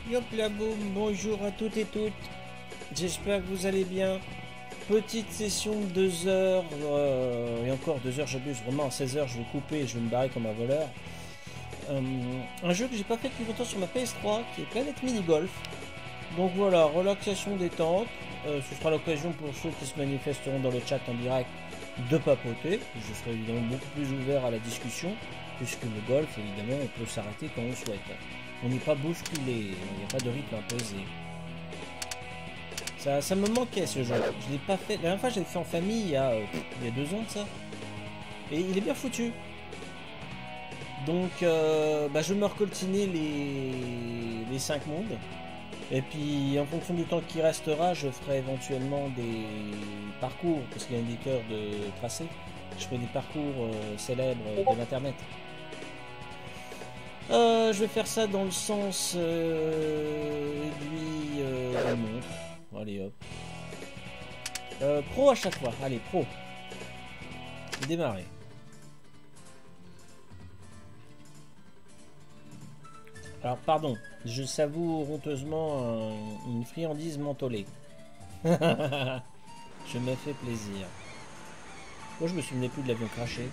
Yop la boum, bonjour à toutes et toutes. J'espère que vous allez bien. Petite session de 2 heures. Et encore 2 heures, j'abuse. Vraiment, à 16 heures, je vais couper et je vais me barrer comme un voleur. Un jeu que j'ai pas fait depuis longtemps sur ma PS3, qui est Planète Mini Golf. Donc voilà, relaxation détente. Ce sera l'occasion pour ceux qui se manifesteront dans le chat en direct de papoter. Je serai évidemment beaucoup plus ouvert à la discussion, puisque le golf, évidemment, on peut s'arrêter quand on souhaite. On n'est pas bousculé, il n'y a pas de rythme imposé. Ça me manquait ce jeu. Je l'ai pas fait. La dernière fois, je l'ai fait en famille il y a 2 ans de ça. Et il est bien foutu. Donc, je me recoltiner les 5 mondes. Et puis, en fonction du temps qui restera, je ferai éventuellement des parcours, parce qu'il y a un éditeur de tracé. Je ferai des parcours célèbres de l'internet. Je vais faire ça dans le sens aiguille de montre. Allez hop. Pro à chaque fois. Allez, pro. Démarrer. Alors, pardon. Je savoure honteusement une friandise mentholée. Je me fais plaisir. Moi, je me souvenais plus de l'avion craché.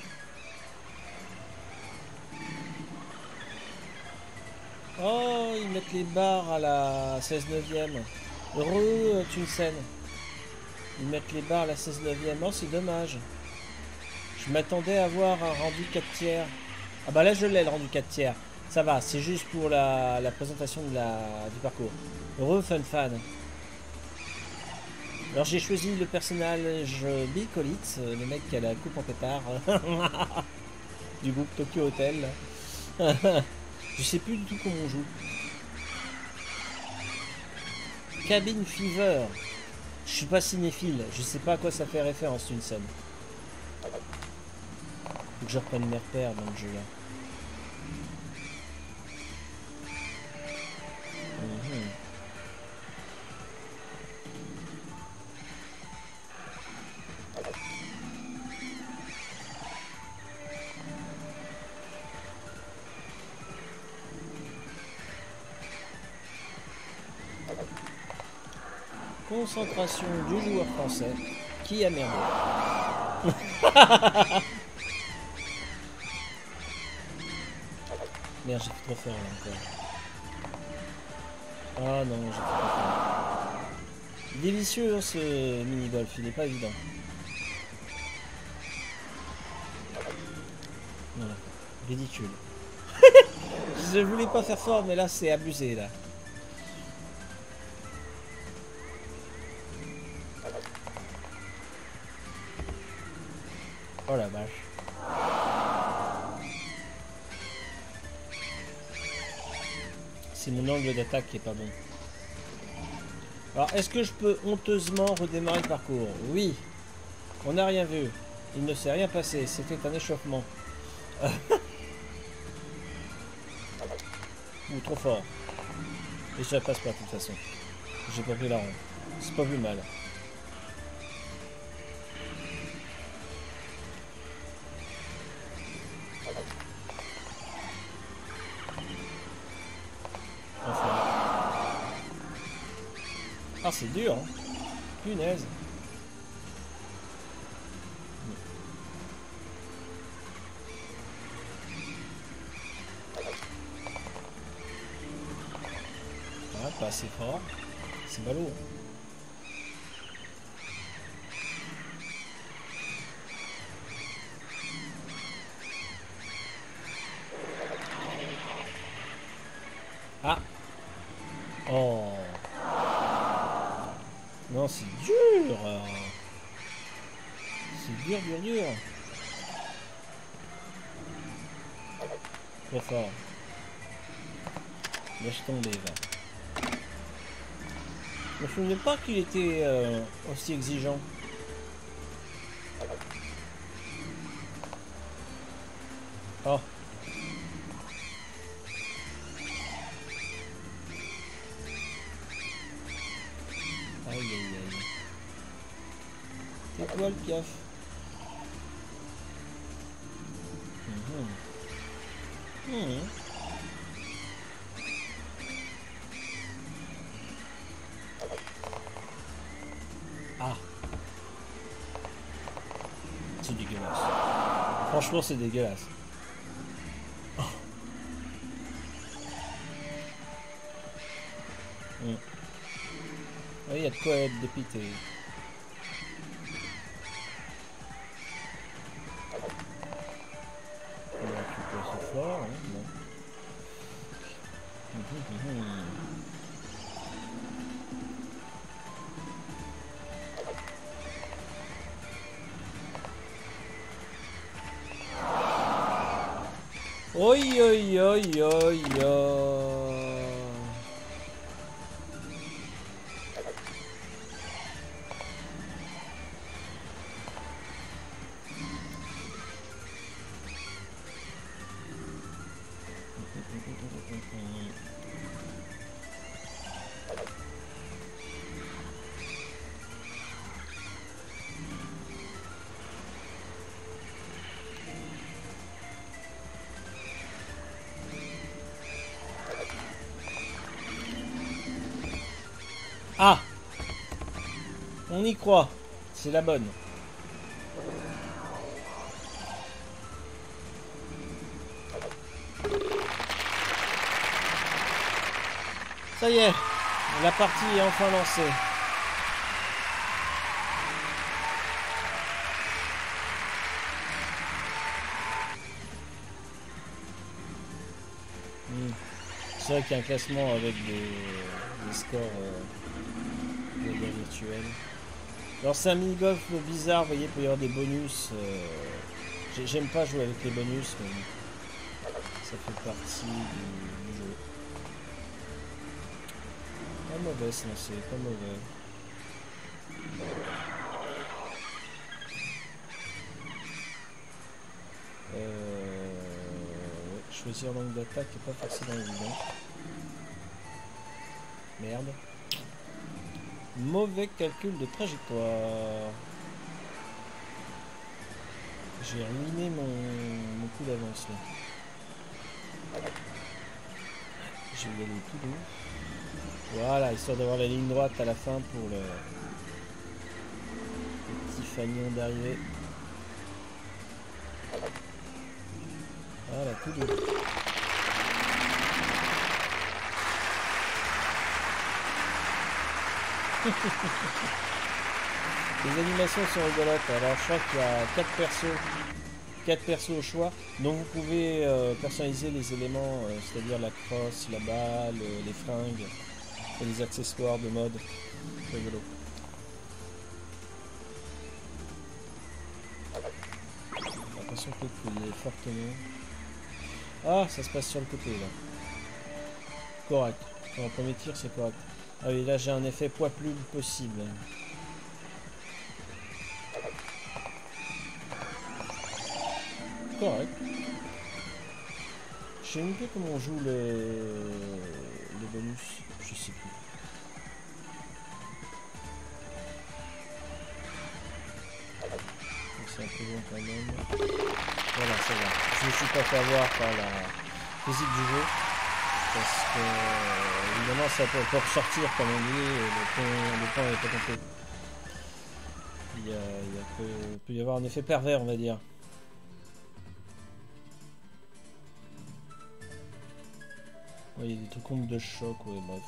Oh, ils mettent les barres à la 16/9e. Heureux, Tunsen. Ils mettent les barres à la 16/9e. Oh, c'est dommage. Je m'attendais à avoir un rendu 4 tiers. Ah bah là, je l'ai, le rendu 4 tiers. Ça va, c'est juste pour la présentation de du parcours. Heureux, fan. Alors, j'ai choisi le personnage Bill Collins, le mec qui a la coupe en pétard. Du groupe Tokyo Hotel. Je sais plus du tout comment on joue. Cabin Fever. Je suis pas cinéphile. Je sais pas à quoi ça fait référence une scène. Faut que je reprenne mes repères dans le jeu là. Concentration du joueur français qui a merdé. Merde, j'ai fait trop fort là encore. Ah non, j'ai fait trop fort. Délicieux hein, ce mini-golf, il est pas évident. Voilà, ridicule. Je voulais pas faire fort, mais là c'est abusé là. Oh la vache. C'est mon angle d'attaque qui est pas bon. Alors, est-ce que je peux honteusement redémarrer le parcours? Oui. On n'a rien vu. Il ne s'est rien passé. C'était un échauffement. Ou trop fort. Et ça passe pas de toute façon. J'ai pas pris la ronde. C'est pas plus mal. Ah, c'est dur, hein. Punaise. Ah, pas assez fort. C'est ballot. Ah. Oh. Non, c'est dur. C'est dur. Trop fort. Laisse tomber, là. Je me souvenais pas qu'il était aussi exigeant. Oh. Aïe aïe aïe. C'est quoi le piaf? C'est dégueulasse. Franchement, c'est dégueulasse. Oh. Oui, il y a de quoi être dépité. On va récupérer ce fort, hein, bon. Oi, oi, oi, oi, oi. Ah! On y croit. C'est la bonne. Ça y est. La partie est enfin lancée. C'est vrai qu'il y a un classement avec des scores virtuels. Alors c'est un mini-golf bizarre, vous voyez, il peut y avoir des bonus. J'aime pas jouer avec les bonus, mais ça fait partie du jeu. Pas mauvais ce lancer, pas mauvais. Choisir l'angle d'attaque n'est pas forcément évident. Merde. Mauvais calcul de trajectoire. J'ai ruiné mon coup d'avance là. Je vais y aller tout doux. Voilà, histoire d'avoir la ligne droite à la fin pour le petit fanion d'arrivée. Voilà, tout doux. Les animations sont rigolotes. Alors je crois qu'il y a 4 persos au choix. Donc vous pouvez personnaliser les éléments, c'est-à-dire la crosse, la balle, les fringues et les accessoires de mode. C'est rigolo. Attention que il est fortement. Ah, ça se passe sur le côté là. Correct. Pour un premier tir, c'est correct. Ah oui, là j'ai un effet poids plume possible. Correct. Je sais même plus comment on joue les bonus. Je sais plus. C'est un peu long quand même. Voilà, ça va. Je ne suis pas fait avoir par la physique du jeu. Parce que, évidemment, ça peut ressortir, comme on dit, le point n'est pas complet. Il peut y avoir un effet pervers, on va dire. Ouais, il y a des trucs contre de choc, ouais, bref.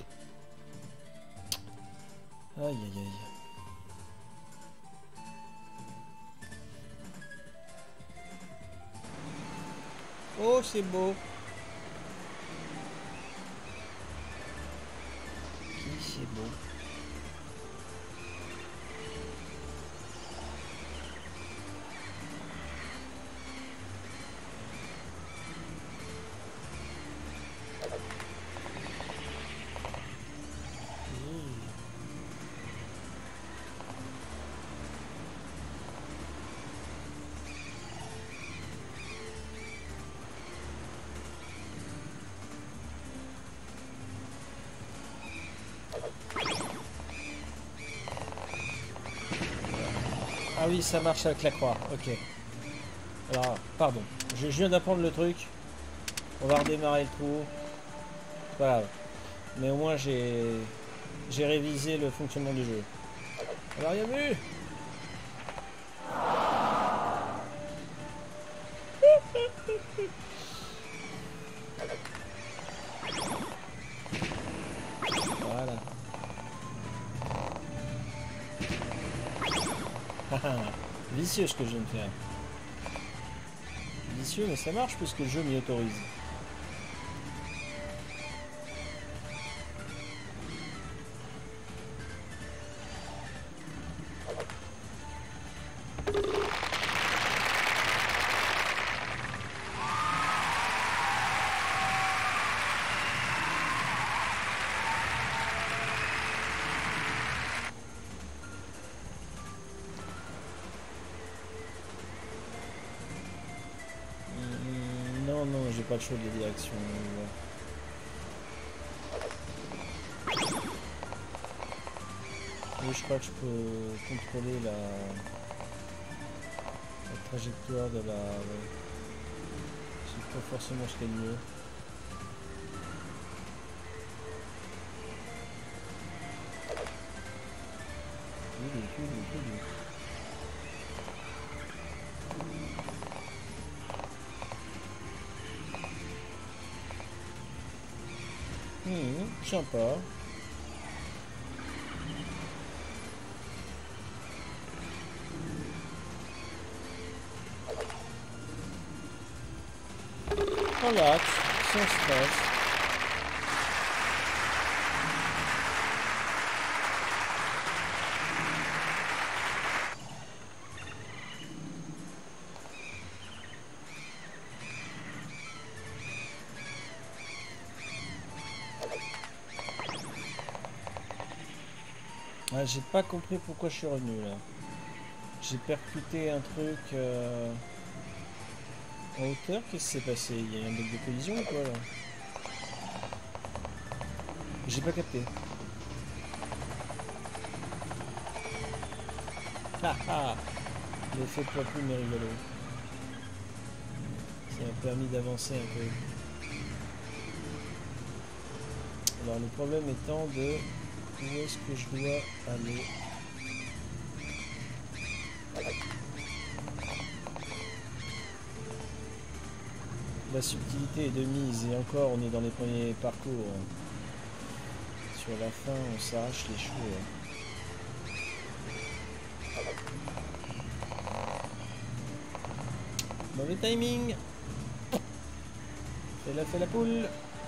Aïe, aïe, aïe. Oh, c'est beau. C'est beau. Ah oui, ça marche avec la croix, ok. Alors, pardon, je viens d'apprendre le truc. On va redémarrer le trou. Voilà. Mais au moins, j'ai révisé le fonctionnement du jeu. Alors, il y a vu. Voilà. Vicieux ce que je viens de faire. Vicieux, mais ça marche puisque le jeu m'y autorise. Non, j'ai pas le choix de direction. Oui, je crois que je peux contrôler la trajectoire de la... Ouais. C'est pas forcément ce qu'il y a de mieux. Cool. Sympa. Relax, sans stress. Ah, j'ai pas compris pourquoi je suis revenu là. J'ai percuté un truc en hauteur. Qu'est-ce qui s'est passé? Il y a un bug de collision ou quoi là? J'ai pas capté. Ah, l'effet poids plume est rigolo. Ça m'a permis d'avancer un peu. Alors le problème étant de où est-ce que je dois aller? La subtilité est de mise et encore on est dans les premiers parcours. Sur la fin on s'arrache les cheveux. Mauvais timing. Fait la poule.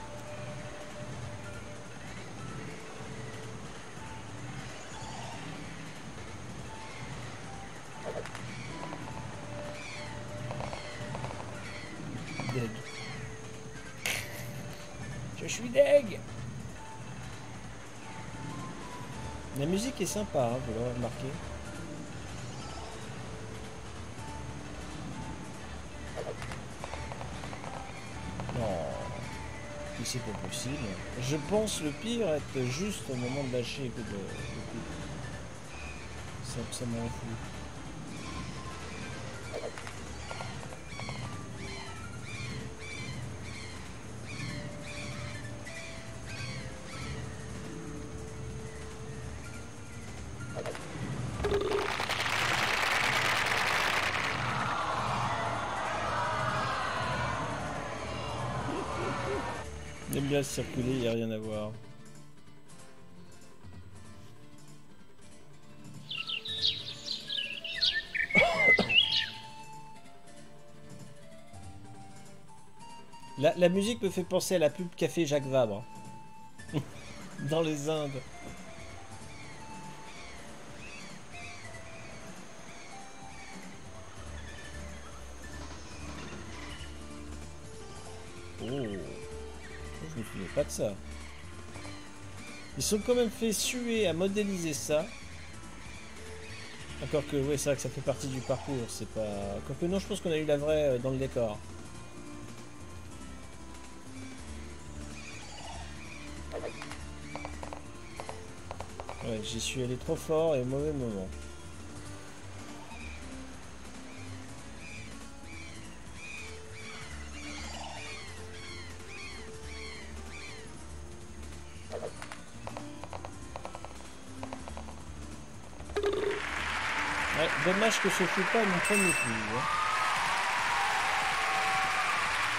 Deg. Je suis deg. La musique est sympa, hein, vous l'aurez remarqué. Non, c'est pas possible. Je pense le pire être juste au moment de lâcher le coup. Ça m'en fout. J'aime bien circuler, il n'y a rien à voir. La musique me fait penser à la pub Café Jacques Vabre. Dans les Indes. Oh, je me souviens pas de ça. Ils sont quand même fait suer à modéliser ça. Encore que, ouais, c'est vrai que ça fait partie du parcours, c'est pas... Quoique non, je pense qu'on a eu la vraie dans le décor. Ouais, j'y suis allé trop fort et au mauvais moment. Ouais, dommage que ce ne fût pas mon premier coup. Hein.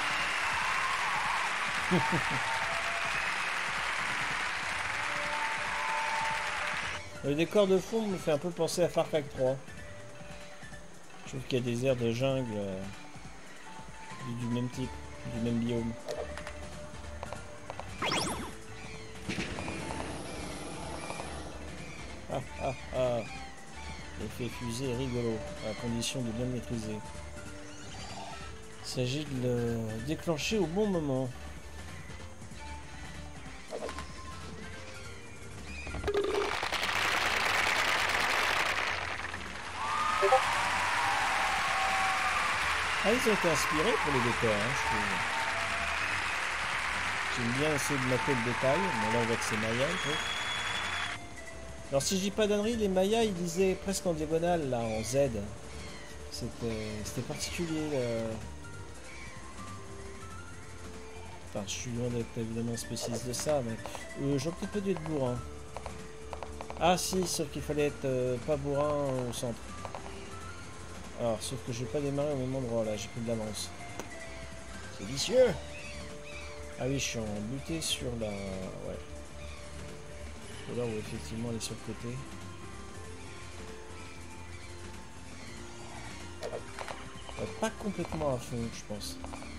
Le décor de fond me fait un peu penser à Far Cry 3. Je trouve qu'il y a des airs de jungle du même type, du même biome. Ah ah ah. L'effet fusée est rigolo, à condition de bien le maîtriser. Il s'agit de le déclencher au bon moment. Ah, ils ont été inspirés pour les décors, hein, je trouve. J'aime bien essayer de mater le détail, mais là on voit que c'est Maya. Alors si je dis pas d'annerie, les Mayas ils lisaient presque en diagonale, là, en Z. C'était particulier. Enfin, je suis loin d'être évidemment spécialiste de ça, mais j'aurais peut-être pas dû être bourrin. Ah si, sauf qu'il fallait être pas bourrin au centre. Alors, sauf que je vais pas démarrer au même endroit, là, j'ai pris de l'avance. C'est vicieux. Ah oui, je suis en buté sur la... Ouais. Là où effectivement elle est sur le côté. Pas complètement à fond, je pense.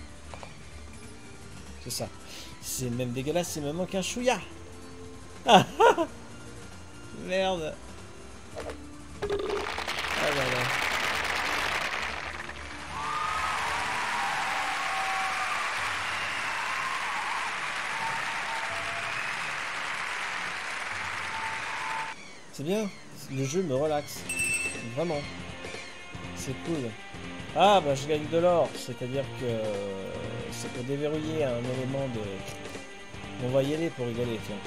C'est ça. C'est même dégueulasse, il me manque un chouïa. Ah merde. Ah là là. C'est bien, le jeu me relaxe. Vraiment. C'est cool. Ah bah je gagne de l'or, c'est-à-dire que c'est pour déverrouiller un élément de... On va y aller pour rigoler, tiens.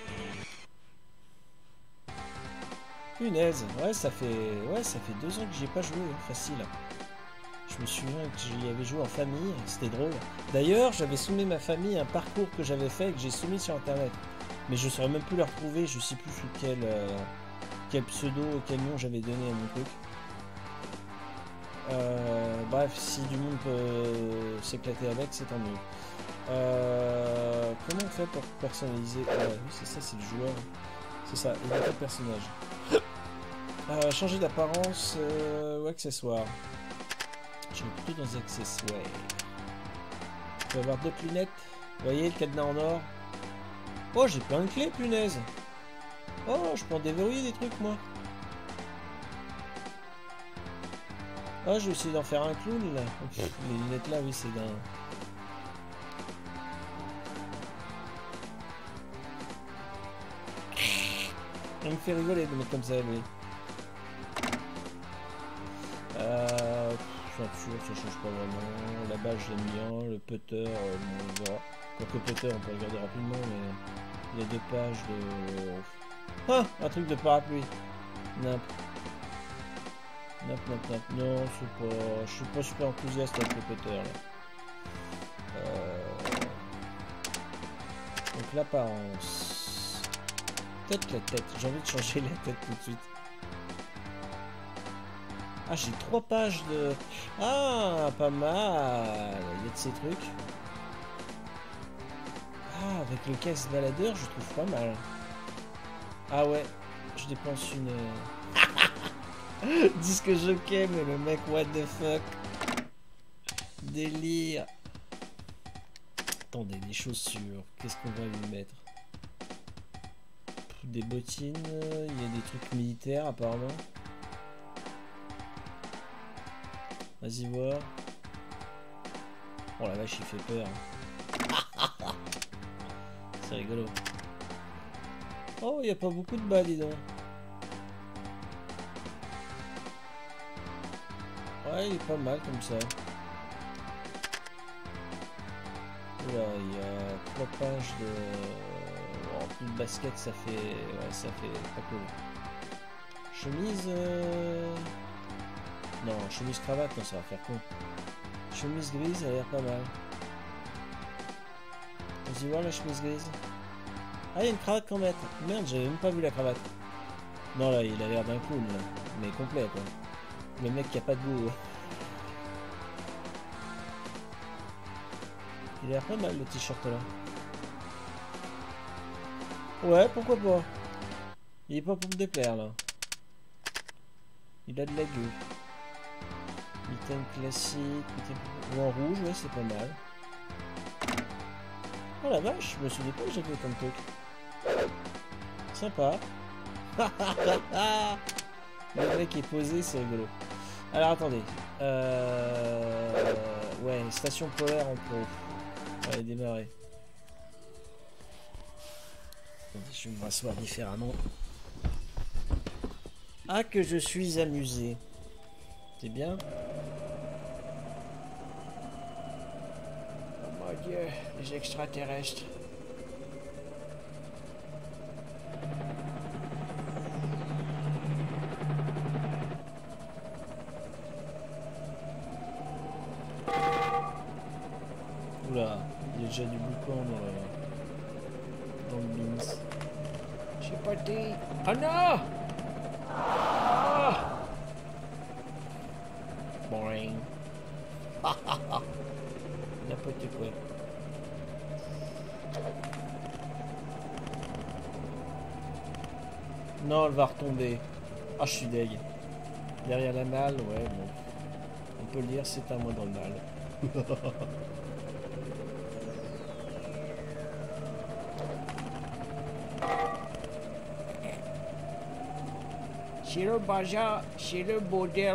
Punaise, ouais ça fait 2 ans que j'y ai pas joué, hein, facile. Je me souviens que j'y avais joué en famille, c'était drôle. D'ailleurs, j'avais soumis ma famille un parcours que j'avais fait et que j'ai soumis sur internet. Mais je saurais même plus le retrouver, je sais plus sous quel pseudo, quel nom j'avais donné à mon truc. Bref, si du monde peut s'éclater avec, c'est tant mieux. Comment on fait pour personnaliser? Oui, c'est ça, c'est le joueur. C'est ça, il n'y a pas de personnage. Changer d'apparence ou accessoires. Je vais plutôt dans accessoires. Je vais avoir 2 lunettes. Vous voyez le cadenas en or. Oh, j'ai plein de clés, punaise. Oh, je peux en déverrouiller des trucs, moi. Oh, je vais essayer d'en faire un clown, là. Les lunettes, là, oui, c'est d'un... On me fait rigoler de mettre comme ça, lui. Ceinture, ça change pas vraiment. La balle, j'aime bien. Le putter, on verra. Quoique le putter, on peut regarder rapidement, mais... Il y a 2 pages de... Ah, un truc de parapluie. Nap. Non, c'est pas... Je suis pas super enthousiaste avec le putter, là. Donc l'apparence. Peut-être la tête. J'ai envie de changer la tête tout de suite. Ah, j'ai 3 pages de... Ah, pas mal. Il y a de ces trucs. Ah, avec le casque baladeur, je trouve pas mal. Ah ouais, je dépense une... Disque jockey, mais le mec, what the fuck. Délire. Attendez, des chaussures. Qu'est-ce qu'on va lui mettre? Des bottines. Il y a des trucs militaires, apparemment. Vas-y voir. Oh la vache, il fait peur. C'est rigolo. Oh, il n'y a pas beaucoup de bas, dis donc. Ouais, il est pas mal comme ça. Là, il y a 3 pages de... Oh, plus de basket, ça fait... Ouais, ça fait pas cool. Chemise... Non, chemise cravate, non, ça va faire con. Chemise grise, elle a l'air pas mal. Vas-y voir la chemise grise. Ah, il y a une cravate qu'on met. Merde, j'avais même pas vu la cravate. Non, là, il a l'air d'un cool, là. Mais complet, quoi. Le mec qui a pas de goût. Il a l'air pas mal, le t-shirt, là. Ouais, pourquoi pas. Il est pas pour me déplaire là. Il a de la gueule. Item classique, ou en rouge, ouais, c'est pas mal. Oh la vache, je me souviens pas que j'avais comme truc. Sympa. Le mec est posé, c'est rigolo. Alors attendez. Ouais, station polaire en pro. Allez, démarrer. Attendez, je vais m'asseoir différemment. Ah, que je suis amusé. C'est bien. Oh mon Dieu, les extraterrestres. Oula, il y a déjà du boucan dans le beans. J'ai pas dit. Oh non! Ah! Boing. N'importe quoi. Non, elle va retomber. Ah, je suis deg. Derrière la malle, ouais, bon. On peut le dire, c'est à moi dans le mal. C'est le bazar, c'est le bordel.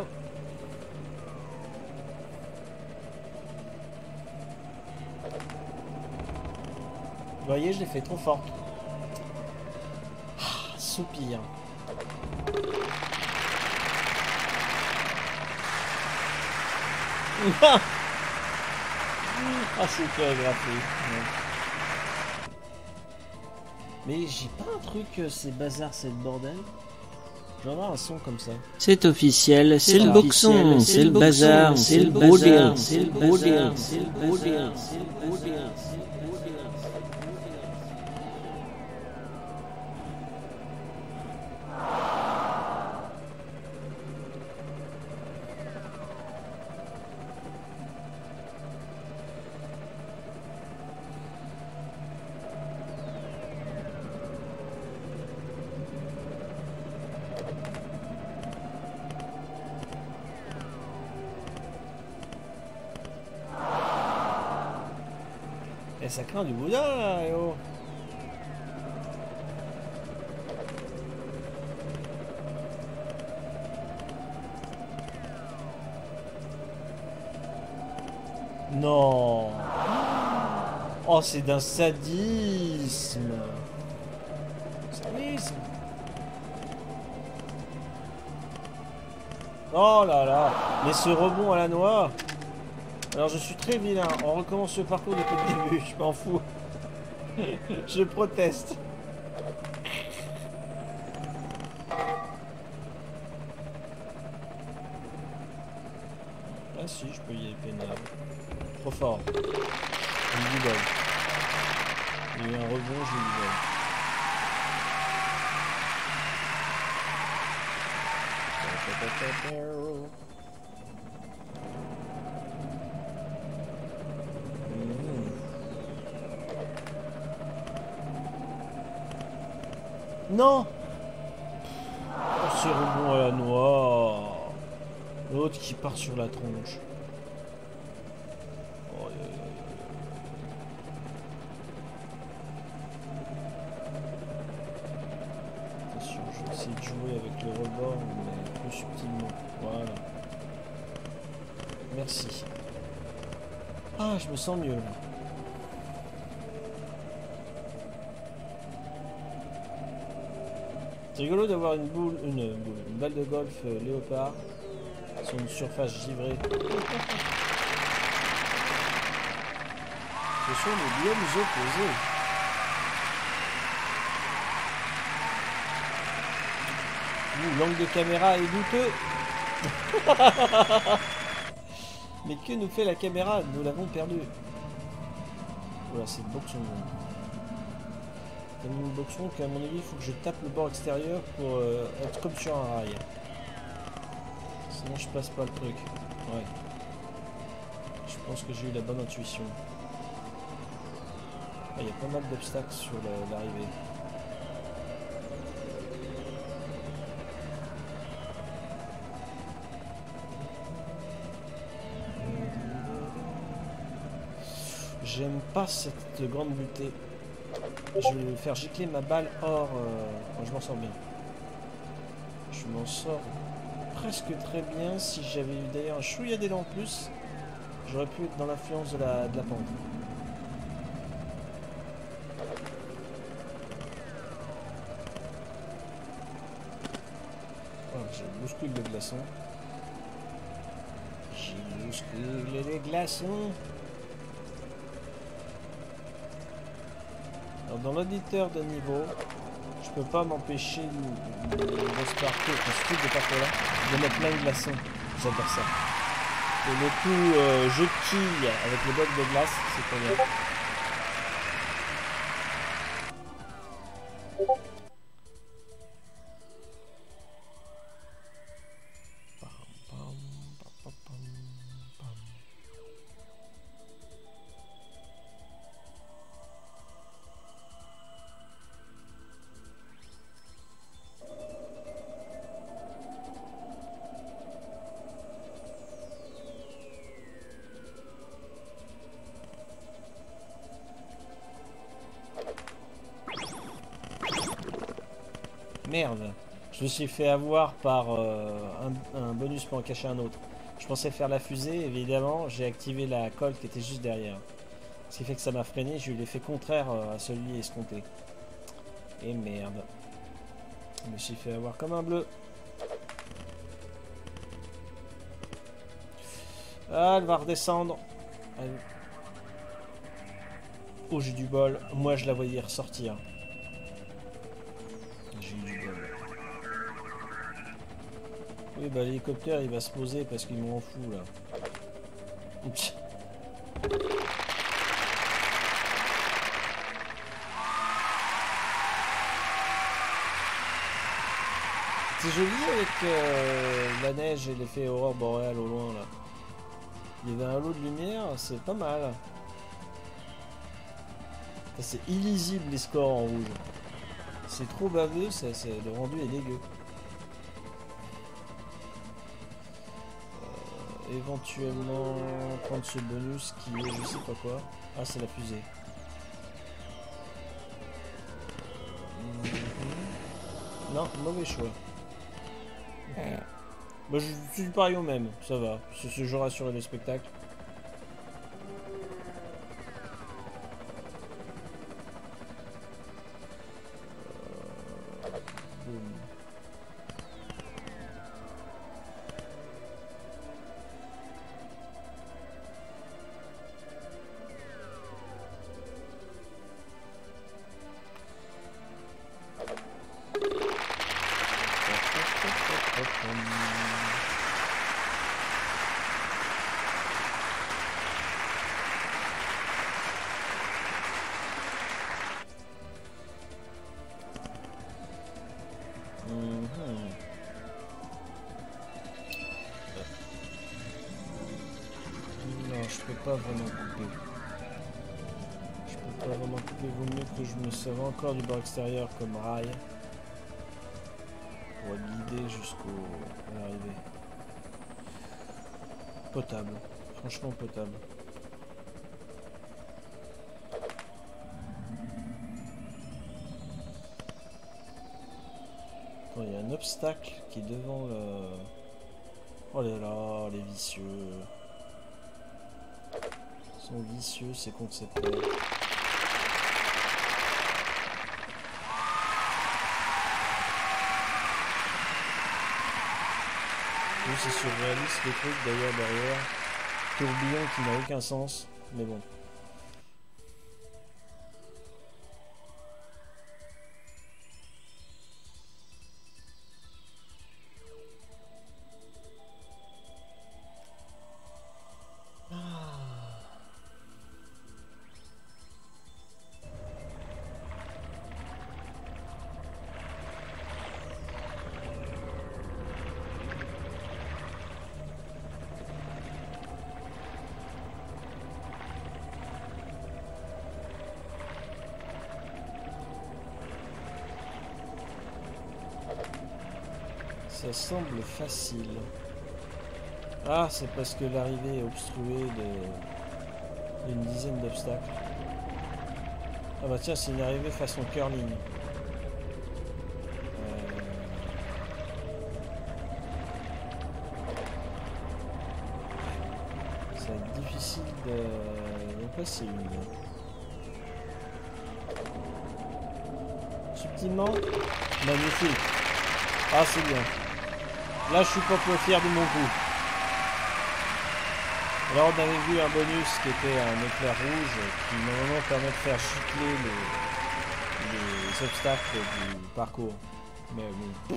Vous voyez, je l'ai fait trop forte. Ah, soupir. Ah, c'est chorégraphié. Mais j'ai pas un truc, c'est bazar, c'est le bordel. Je vais avoir un son comme ça. C'est officiel, c'est le boxon, c'est le bazar, c'est le bordel, c'est le bordel, c'est le bordel, c'est le bordel. Et ça craint du boudin là, eh oh. Non. Oh, c'est d'un sadisme. Sadisme. Oh là là. Mais ce rebond à la noix. Alors je suis très vilain. On recommence le parcours depuis le début. Je m'en fous. Je proteste. Ah si, je peux y aller pénal. Trop fort. J'ai eu du bol. Il y a eu un rebond, j'ai eu du bol. Non! Oh, c'est rebond à la noix. L'autre qui part sur la tronche. Oh, attention, je vais essayer de jouer avec le rebord, mais plus subtilement. Voilà. Merci. Ah, je me sens mieux là. C'est rigolo d'avoir une balle de golf léopard sur une surface givrée. Ce sont les biomes opposés. L'angle de caméra est douteux. Mais que nous fait la caméra? Nous l'avons perdu. Voilà, c'est le boxon. C'est le boxon qu'à mon avis, il faut que je tape le bord extérieur pour être comme sur un rail. Sinon, je passe pas le truc. Ouais. Je pense que j'ai eu la bonne intuition. Ah, il y a pas mal d'obstacles sur l'arrivée. J'aime pas cette grande butée. Je vais faire gicler ma balle hors. Je m'en sors bien. Je m'en sors presque très bien. Si j'avais eu d'ailleurs un chouïa d'élan en plus, j'aurais pu être dans l'influence de la pente. Oh, je bouscule le glaçon. J'ai bousculé les glaçons. Alors dans l'auditeur de niveau, je peux pas m'empêcher de sparker, de pas trop là, de mettre plein de glaçons. J'adore ça. Et le coup je quille avec les blocs de glace, c'est trop bien. Merde, je me suis fait avoir par un bonus pour en cacher un autre. Je pensais faire la fusée, évidemment, j'ai activé la colle qui était juste derrière. Ce qui fait que ça m'a freiné, je eu l'effet contraire à celui escompté. Et merde. Je me suis fait avoir comme un bleu. Ah, elle va redescendre. Elle... Oh, j'ai du bol. Moi, je la voyais ressortir. Oui, bah l'hélicoptère il va se poser parce qu'il m'en fout là. Oups. C'est joli avec la neige et l'effet aurore boréale au loin là. Il y avait un lot de lumière, c'est pas mal. C'est illisible les scores en rouge. C'est trop baveux, le rendu est dégueu. Éventuellement prendre ce bonus qui est je sais pas quoi. Ah, c'est la fusée. Non, mauvais choix. Bah, je suis pareil au même, ça va. Ce jeu rassure le spectacle. Pas vraiment couper. Je peux pas vraiment couper, vaut mieux que je me serve encore du bord extérieur comme rail pour guider jusqu'à l'arrivée. Potable, franchement potable. Attends, il y a un obstacle qui est devant le... Oh là là, les vicieux. Sont vicieux ces concepteurs. Oui, c'est surréaliste les trucs d'ailleurs derrière. Tourbillon qui n'a aucun sens, mais bon. Ça semble facile. Ah, c'est parce que l'arrivée est obstruée Il y a une dizaine d'obstacles. Ah bah tiens, c'est une arrivée façon curling. Ça va être difficile de passer une. Subtilement. Magnifique. Ah, c'est bien. Là, je suis pas peu fier de mon coup. Alors, on avait vu un bonus qui était un éclair rouge qui normalement permet de faire gicler les obstacles du parcours. Mais bon.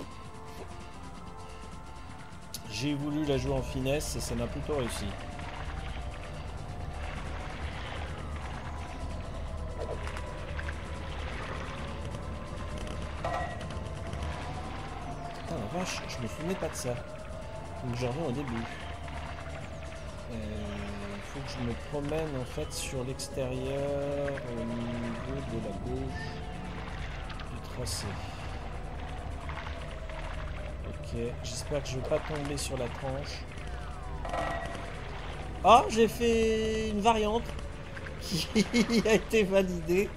J'ai voulu la jouer en finesse et ça m'a plutôt réussi. Putain la vache, je me souvenais pas de ça. Donc je reviens au début. Il faut que je me promène en fait sur l'extérieur au niveau de la gauche du tracé. Ok, j'espère que je vais pas tomber sur la tranche. Ah, j'ai fait une variante qui a été validée.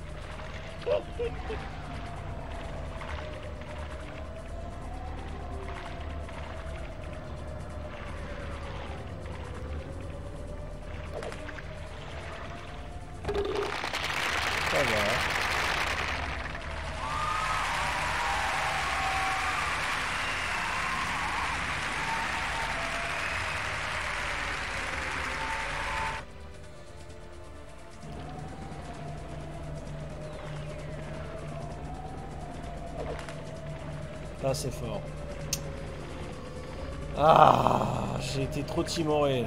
Ça va. Là, c'est fort. Ah, j'ai été trop timoré là.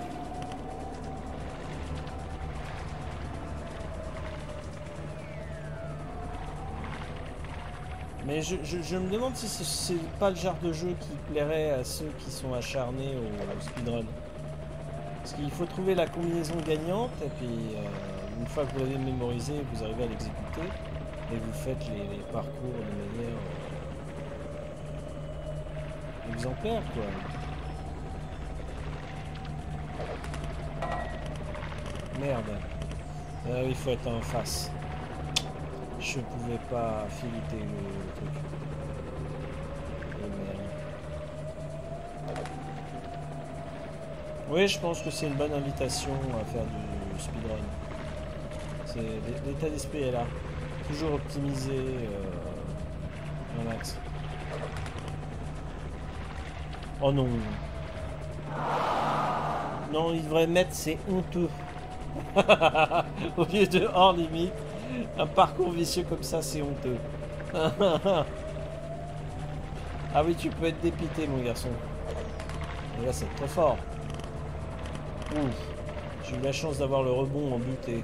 Mais je me demande si c'est pas le genre de jeu qui plairait à ceux qui sont acharnés au speedrun. Parce qu'il faut trouver la combinaison gagnante et puis une fois que vous l'avez mémorisé, vous arrivez à l'exécuter et vous faites les parcours de manière exemplaire quoi. Merde. Il faut être en face. Je pouvais pas fileter le truc. Oh, merde. Oui, je pense que c'est une bonne invitation à faire du speedrun. C'est l'état d'esprit est là. Toujours optimiser un max. Oh non. Non, il devrait mettre c'est honteux. Au lieu de hors limite. Un parcours vicieux comme ça, c'est honteux. Ah oui, tu peux être dépité, mon garçon. Et là, c'est trop fort. Ouf. J'ai eu la chance d'avoir le rebond en buté.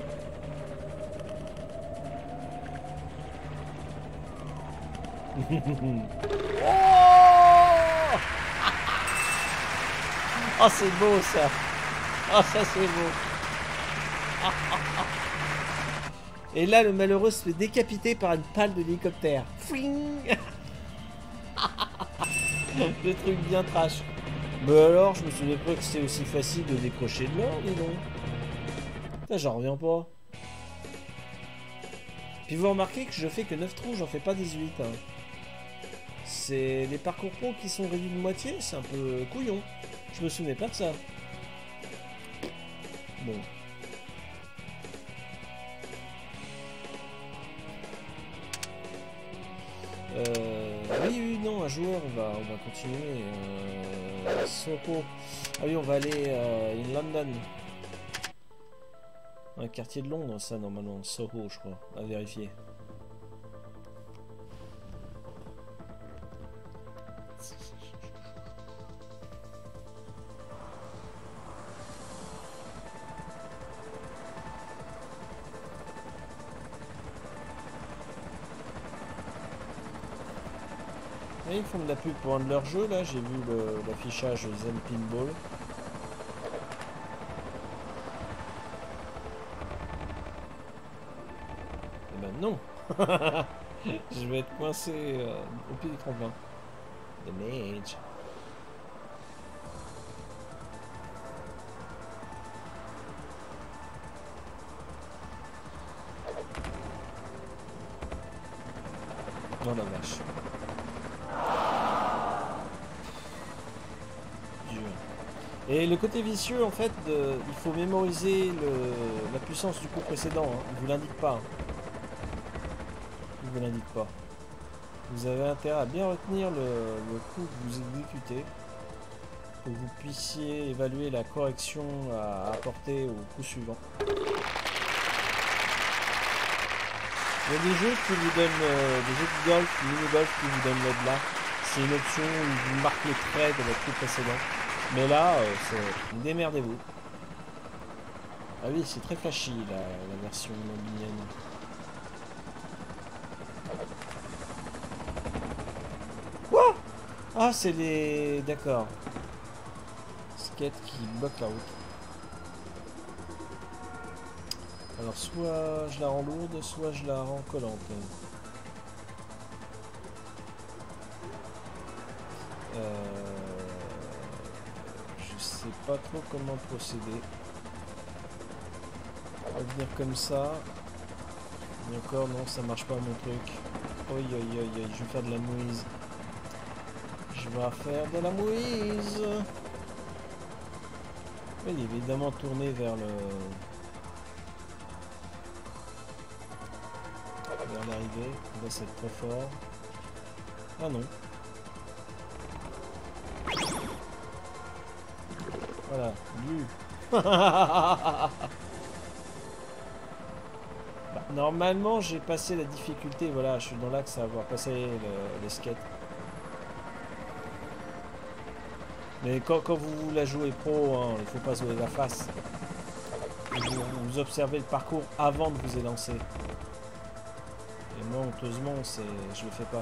Oh, c'est beau, ça. Oh, ça, c'est beau. Et là, le malheureux se fait décapiter par une pale de l'hélicoptère. Le truc bien trash. Mais alors, je me souviens pas que c'était aussi facile de décrocher de l'or, dis donc. Putain, j'en reviens pas. Puis vous remarquez que je fais que 9 trous, j'en fais pas 18. Hein. C'est les parcours pro qui sont réduits de moitié, c'est un peu couillon. Je me souvenais pas de ça. Bon. Oui, non, un joueur, on va continuer. Soho. Ah oui, on va aller in London. Un quartier de Londres, ça, normalement. Soho, je crois. À vérifier. Et ils font de la pub pour un de leurs jeux, là. J'ai vu l'affichage Zen Pinball. Et ben non. Je vais être coincé au pied du tremplin. Damage. Oh la vache. Dur. Et le côté vicieux, en fait, il faut mémoriser la puissance du coup précédent. Hein. Il vous l'indique pas. Hein. Il vous l'indique pas. Vous avez intérêt à bien retenir le coup que vous exécutez pour que vous puissiez évaluer la correction à apporter au coup suivant. Il y a des jeux qui vous donnent, des jeux de golf, mini-golf qui vous donnent l'aide là. C'est une option où vous marquez les traits de votre coup précédent. Mais là, c'est démerdez-vous. Ah oui, c'est très flashy la version mobilienne. Quoi? Ah, c'est les... D'accord. Skates qui bloquent la route. Alors, soit je la rends lourde, soit je la rends collante. Je sais pas trop comment procéder. Revenir comme ça. Et encore, non, ça marche pas mon truc. Oi, oi, oi, oi, je vais faire de la mouise. Je vais faire de la mouise. Il est évidemment tourné vers l'arrivée. Là, c'est trop fort. Ah non. Voilà, lu. Bah, normalement, j'ai passé la difficulté. Voilà, je suis dans l'axe à avoir passé les skates. Mais quand vous la jouez pro, hein, il faut pas jouer la face. Vous observez le parcours avant de vous élancer. Et moi, honteusement, je le fais pas.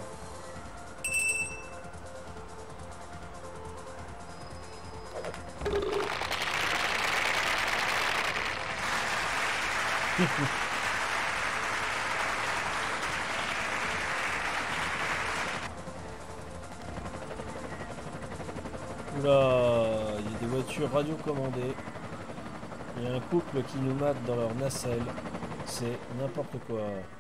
Oula, il y a des voitures radiocommandées. Il y a un couple qui nous mate dans leur nacelle. C'est n'importe quoi.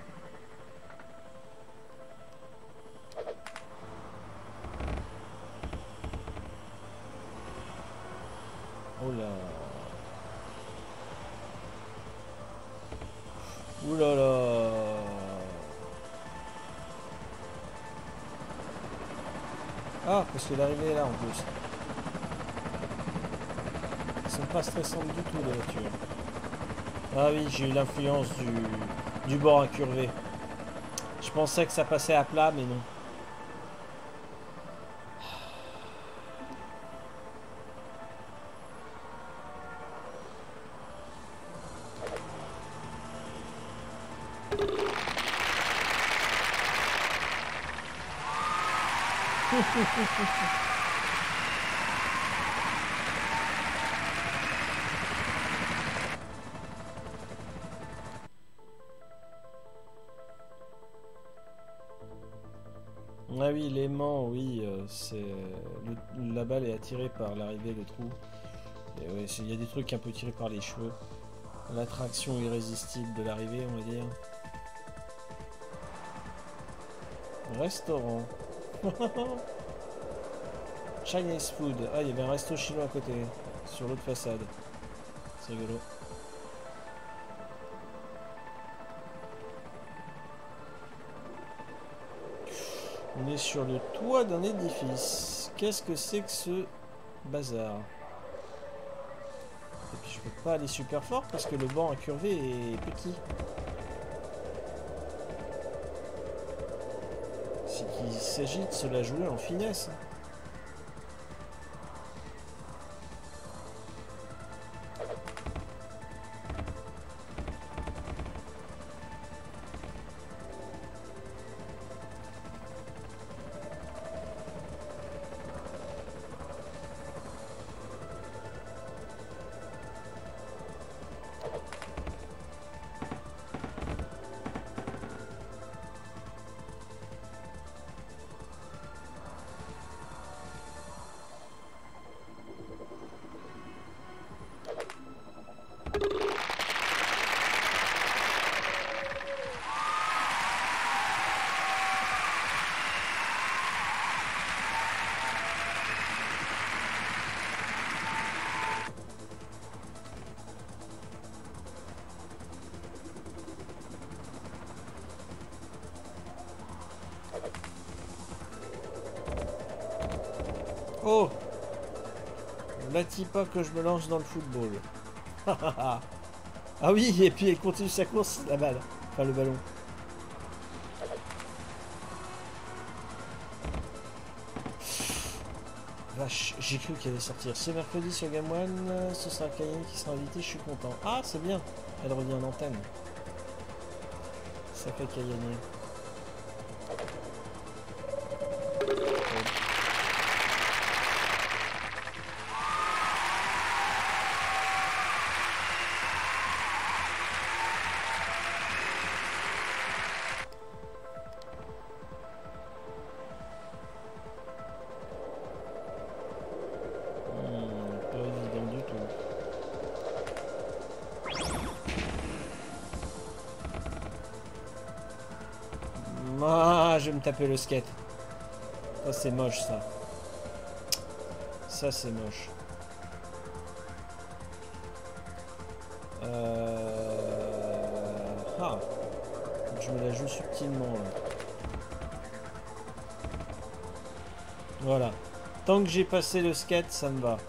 Oh là. Ouh là là. Ah, parce que l'arrivée est là en plus. Ils sont pas stressantes du tout les voitures. Ah oui, j'ai eu l'influence du bord incurvé. Je pensais que ça passait à plat, mais non. Ah oui, l'aimant, oui, c'est la balle est attirée par l'arrivée des trous. Et ouais, il y a des trucs un peu tirés par les cheveux. L'attraction irrésistible de l'arrivée, on va dire. Restaurant. Chinese food. Ah, il y avait un resto chinois à côté, sur l'autre façade. C'est rigolo. On est sur le toit d'un édifice. Qu'est-ce que c'est que ce bazar? Et puis je peux pas aller super fort parce que le banc incurvé est petit. C'est qu'il s'agit de se la jouer en finesse. Oh! Là, dis pas que je me lance dans le football. Ah oui, et puis elle continue sa course, la balle. Enfin, le ballon. Vache, j'ai cru qu'elle allait sortir. Ce mercredi sur Game One, ce sera Cayenne qui sera invité, je suis content. Ah, c'est bien. Elle revient en antenne. Ça fait Cayenne. Ah, je vais me taper le skate. Ça c'est moche ça. Ça c'est moche. Ah. Je me la joue subtilement là. Voilà. Tant que j'ai passé le skate, ça me va.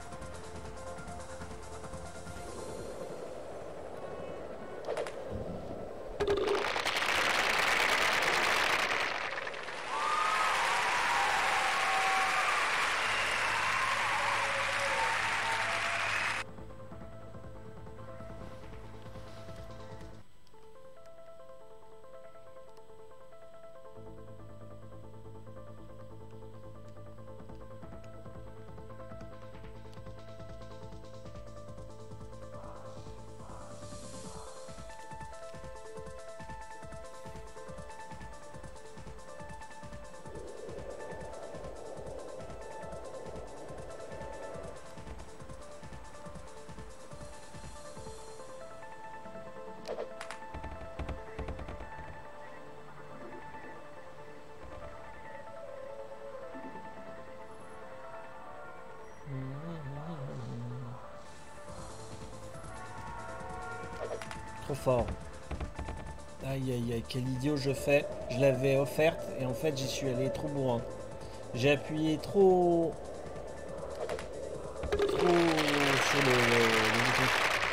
Trop fort. Aïe aïe aïe, quel idiot je fais. Je l'avais offerte et en fait j'y suis allé trop bourrin. J'ai appuyé trop sur le bouton.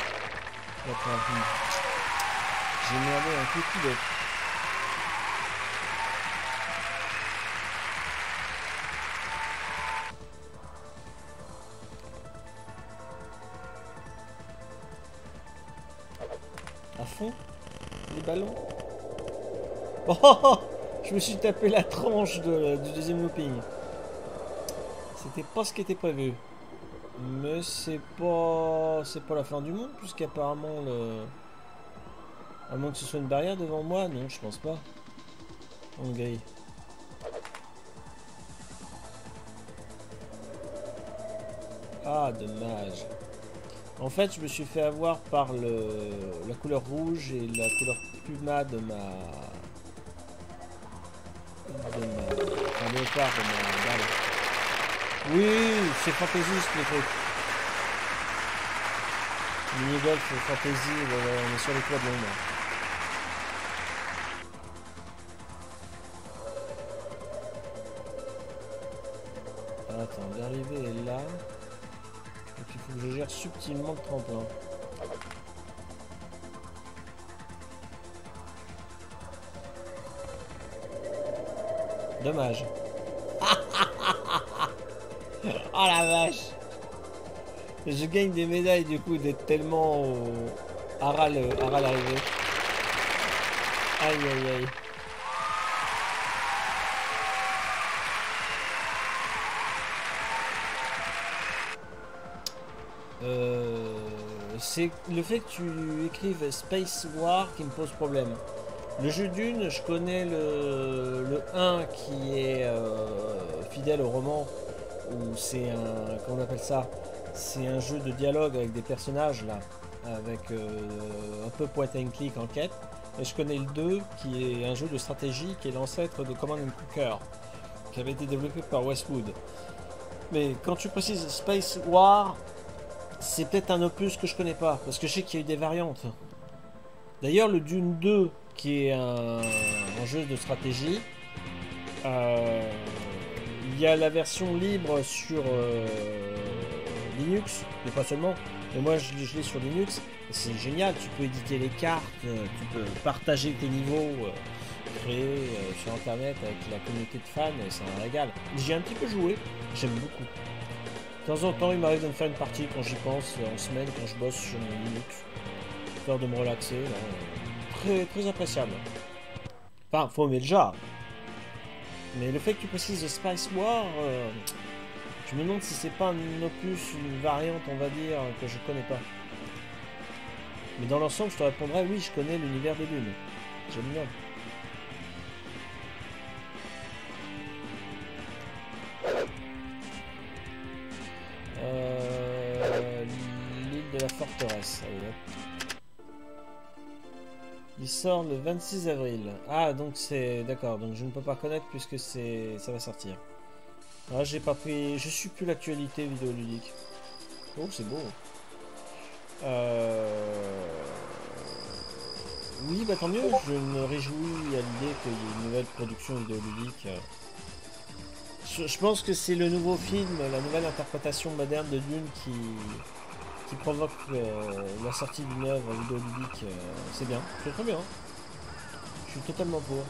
J'ai merdé un petit peu. À fond les ballons. Oh, oh, oh, je me suis tapé la tranche du deuxième looping. C'était pas ce qui était prévu. Mais c'est pas la fin du monde puisqu'apparemment à moins que ce soit une barrière devant moi, non je pense pas. On grille. Ah dommage. En fait, je me suis fait avoir par la couleur rouge et la couleur Puma de ma léopard de ma balle. Oui, c'est fantaisiste le truc. Mini-golf fantasy, on est sur les toits de l'ombre. Attends, l'arrivée est là. Donc il faut que je gère subtilement le tremplin. Dommage. Oh la vache. Je gagne des médailles du coup d'être tellement à ras l'arrivée. Aïe aïe aïe. C'est le fait que tu écrives Space War qui me pose problème. Le jeu d'une, je connais le 1 qui est fidèle au roman, où c'est un, comment on appelle ça, c'est un jeu de dialogue avec des personnages là, avec un peu point and click enquête. Et je connais le 2 qui est un jeu de stratégie qui est l'ancêtre de Command & Conquer, qui avait été développé par Westwood. Mais quand tu précises Space War, c'est peut-être un opus que je connais pas, parce que je sais qu'il y a eu des variantes. D'ailleurs, le Dune 2, qui est un jeu de stratégie, il y a la version libre sur Linux, mais pas seulement. Mais moi je l'ai sur Linux, et c'est génial, tu peux éditer les cartes, tu peux partager tes niveaux créés sur internet avec la communauté de fans, et c'est un régal. J'ai un petit peu joué, j'aime beaucoup. De temps en temps il m'arrive de me faire une partie quand j'y pense, en semaine quand je bosse sur mon Linux, histoire de me relaxer, là. Très, très appréciable. Enfin, faut aimer le genre. Mais le fait que tu précises The Spice War, je me demande si c'est pas un opus, une variante, on va dire, que je connais pas. Mais dans l'ensemble, je te répondrais, oui, je connais l'univers de Dune. J'aime bien. L'île de la forteresse. Allez, hop. Il sort le 26 avril. Ah, donc c'est... D'accord, donc je ne peux pas connaître puisque c'est... ça va sortir. Ah, j'ai pas pris... Je suis plus l'actualité vidéoludique. Oh, c'est beau. Oui, bah tant mieux. Je me réjouis à l'idée qu'il y ait une nouvelle production vidéoludique. Je pense que c'est le nouveau film, la nouvelle interprétation moderne de Dune qui provoque la sortie d'une œuvre vidéoludique. C'est bien, c'est très bien. Je suis totalement pour.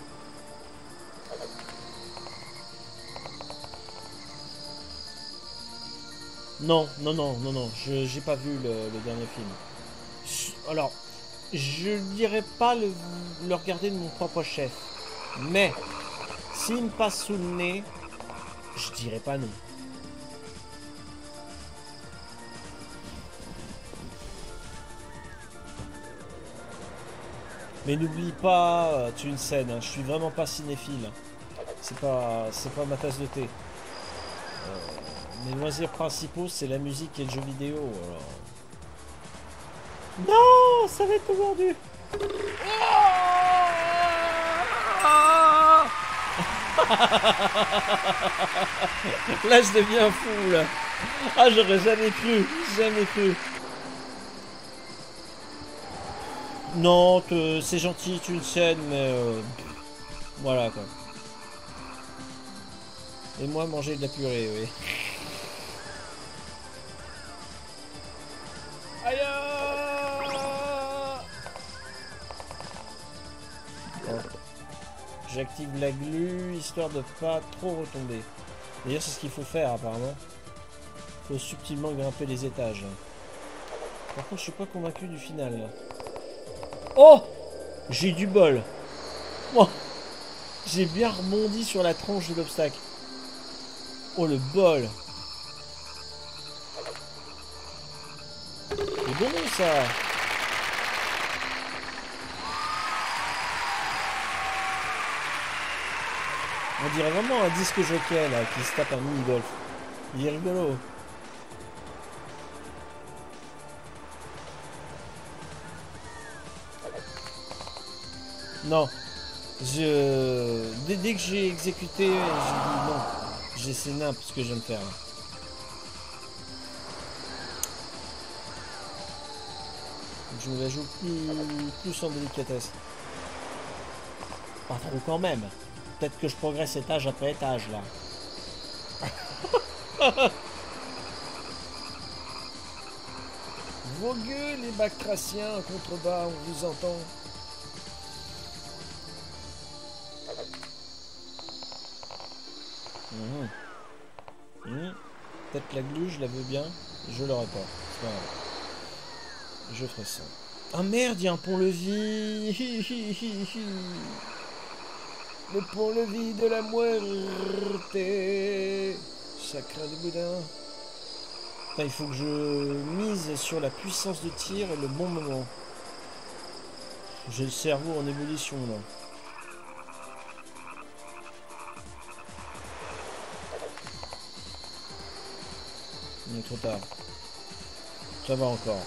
Non, j'ai pas vu le dernier film. Alors, je dirais pas le regarder de mon propre chef, mais s'il me passe sous le nez, je dirais pas non. Mais n'oublie pas, tu es une scène, hein, je suis vraiment pas cinéphile. C'est pas ma tasse de thé. Mes loisirs principaux, c'est la musique et le jeu vidéo. Alors... Non, ça va être mordu. Là, je deviens fou, là. Ah, j'aurais jamais cru. Jamais cru. Non, c'est gentil, tu une scène, mais... voilà, quoi. Et moi, manger de la purée, oui. Aïe! Bon. J'active la glu, histoire de pas trop retomber. D'ailleurs, c'est ce qu'il faut faire, apparemment. Il faut subtilement grimper les étages. Par contre, je suis pas convaincu du final, là. Oh! J'ai du bol. Oh, j'ai bien rebondi sur la tronche de l'obstacle. Oh, le bol. C'est bon, ça. On dirait vraiment un disque jockey, là, qui se tape un mini-golf. Il est rigolo. Non. Dès que j'ai exécuté, j'ai dit non. C'est n'importe ce que je viens de faire. Je me la joue plus en délicatesse. Pas trop quand même. Peut-être que je progresse étage après étage, là. Vos gueux, les Bactraciens, en contrebas, on vous entend. Peut-être la glu, je la veux bien. Je l'aurai pas. C'est pas grave. Je ferai ça. Ah merde, il y a un pont-levis. Le pont-levis de la muerte. Sacré des boudins. Enfin, il faut que je mise sur la puissance de tir et le bon moment. J'ai le cerveau en ébullition là. Il est trop tard. Ça va encore.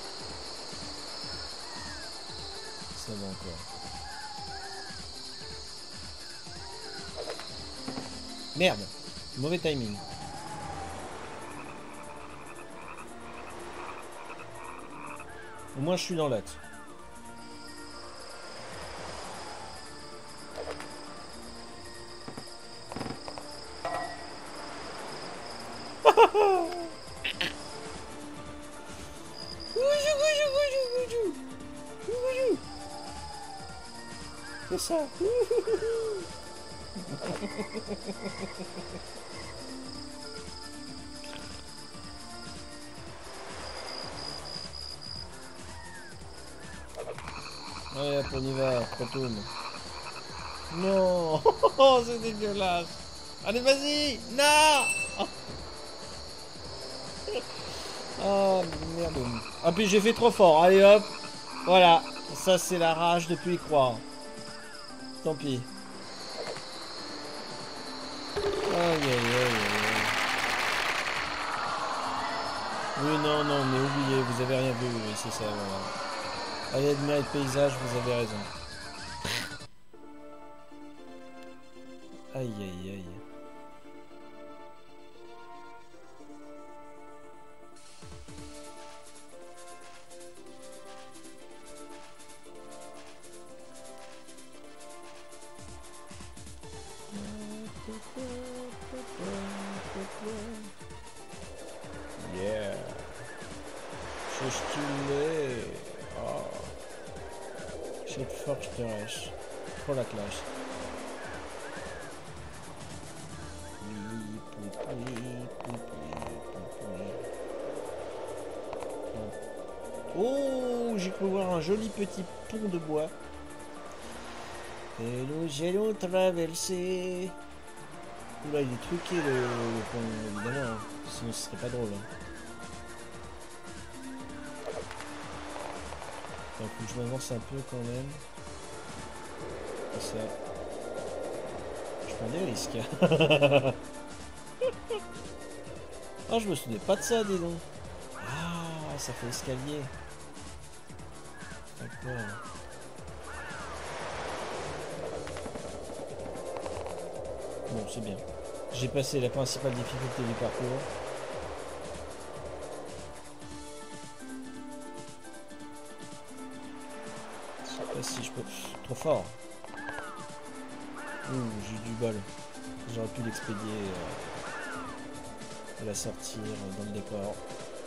Ça va encore. Merde. Mauvais timing. Au moins je suis dans l'axe. C'est ça. Allez hop, on y va, retourne. Non. Oh, c'est dégueulasse. Allez, vas-y. Non. Oh, merde. Ah, puis j'ai fait trop fort. Allez hop. Voilà. Ça, c'est la rage de plus y croire. Tant pis. Aïe, aïe, aïe, aïe. Oui, non, non, mais oubliez, vous avez rien vu, oui, c'est ça, voilà. Allez admirer le paysage, vous avez raison. Aïe, aïe, aïe. Yeah. C'est stylé. Oh. Cette forteresse. Trop la classe. Oh, j'ai cru voir un joli petit pont de bois. Et nous allons traverser. Oula, il est truqué le pont, évidemment. Hein. Sinon, ce serait pas drôle. Hein. Attends, faut que je m'avance un peu quand même. C'est ça. Je prends des risques. Oh, je me souvenais pas de ça, dis donc. Ah, ça fait escalier. D'accord. Bon, c'est bien. J'ai passé la principale difficulté du parcours. Je sais pas si je peux... Trop fort. Ouh, j'ai du bol. J'aurais pu l'expédier et la sortir dans le décor.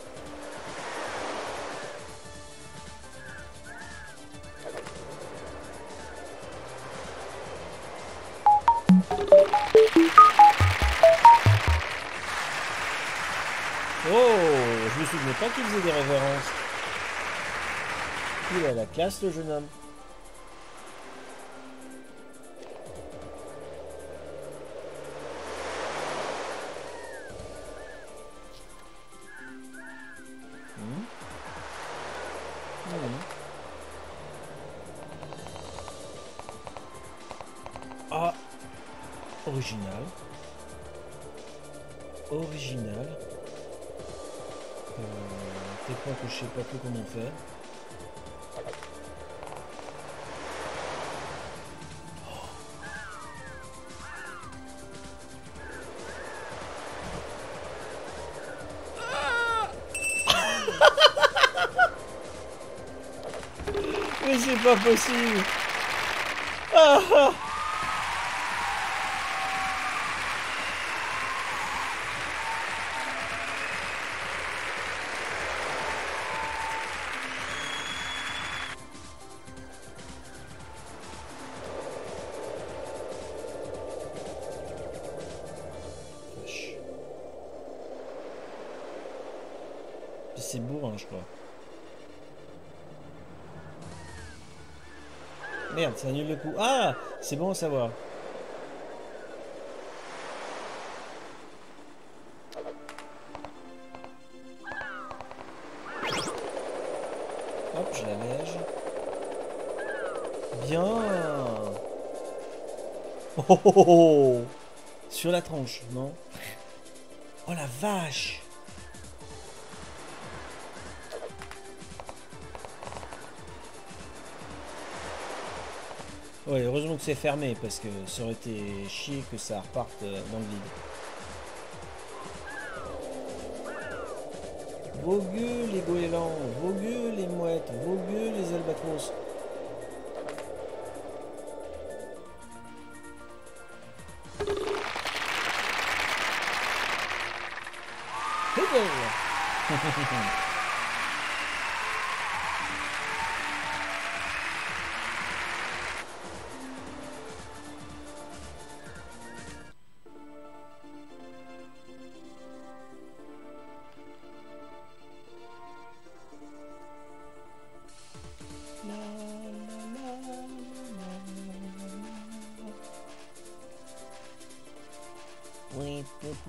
Oh, je me souvenais pas qu'il faisait des révérences. Il a la classe, le jeune homme. Ah, original. Original. Des points que je sais pas plus comment faire. Mais c'est pas possible. Ah, ah. C'est bourrin, je crois. Merde, ça annule le coup. Ah, c'est bon à savoir. Hop, je l'allège. Bien. Oh, oh, oh, oh. Sur la tranche, non? Oh la vache. Ouais, heureusement que c'est fermé parce que ça aurait été chier que ça reparte dans le vide. Vogue les goélands, vogue les mouettes, vogue les albatros.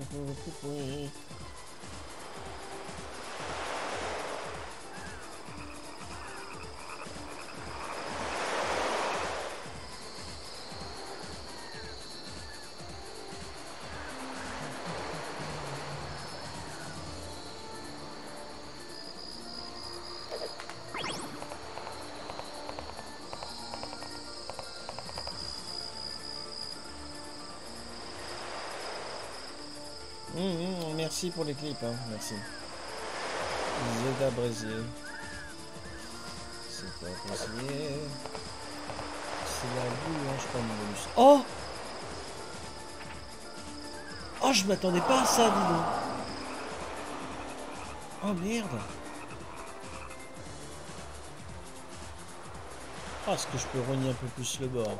Merci pour les clips, hein. Merci. Zelda Brésil. C'est pas possible. C'est la boule, hein, je crois, mon bonus. Oh! Oh, je m'attendais pas à ça, dis donc. Oh merde. Ah, est-ce que je peux rogner un peu plus le bord?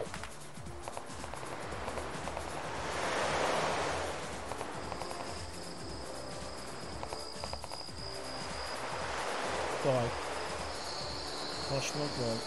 Correct. Franchement correct.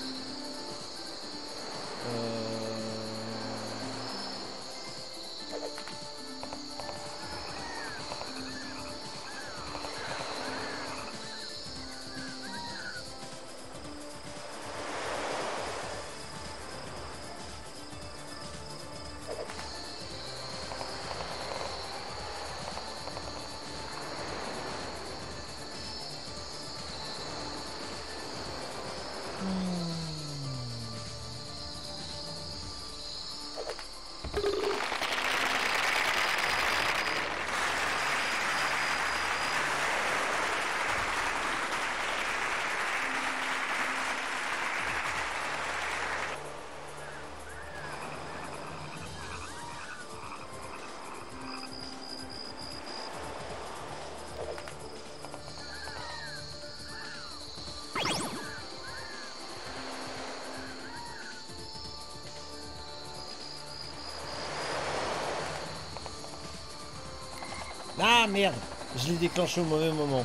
Ah merde, je l'ai déclenché au mauvais moment.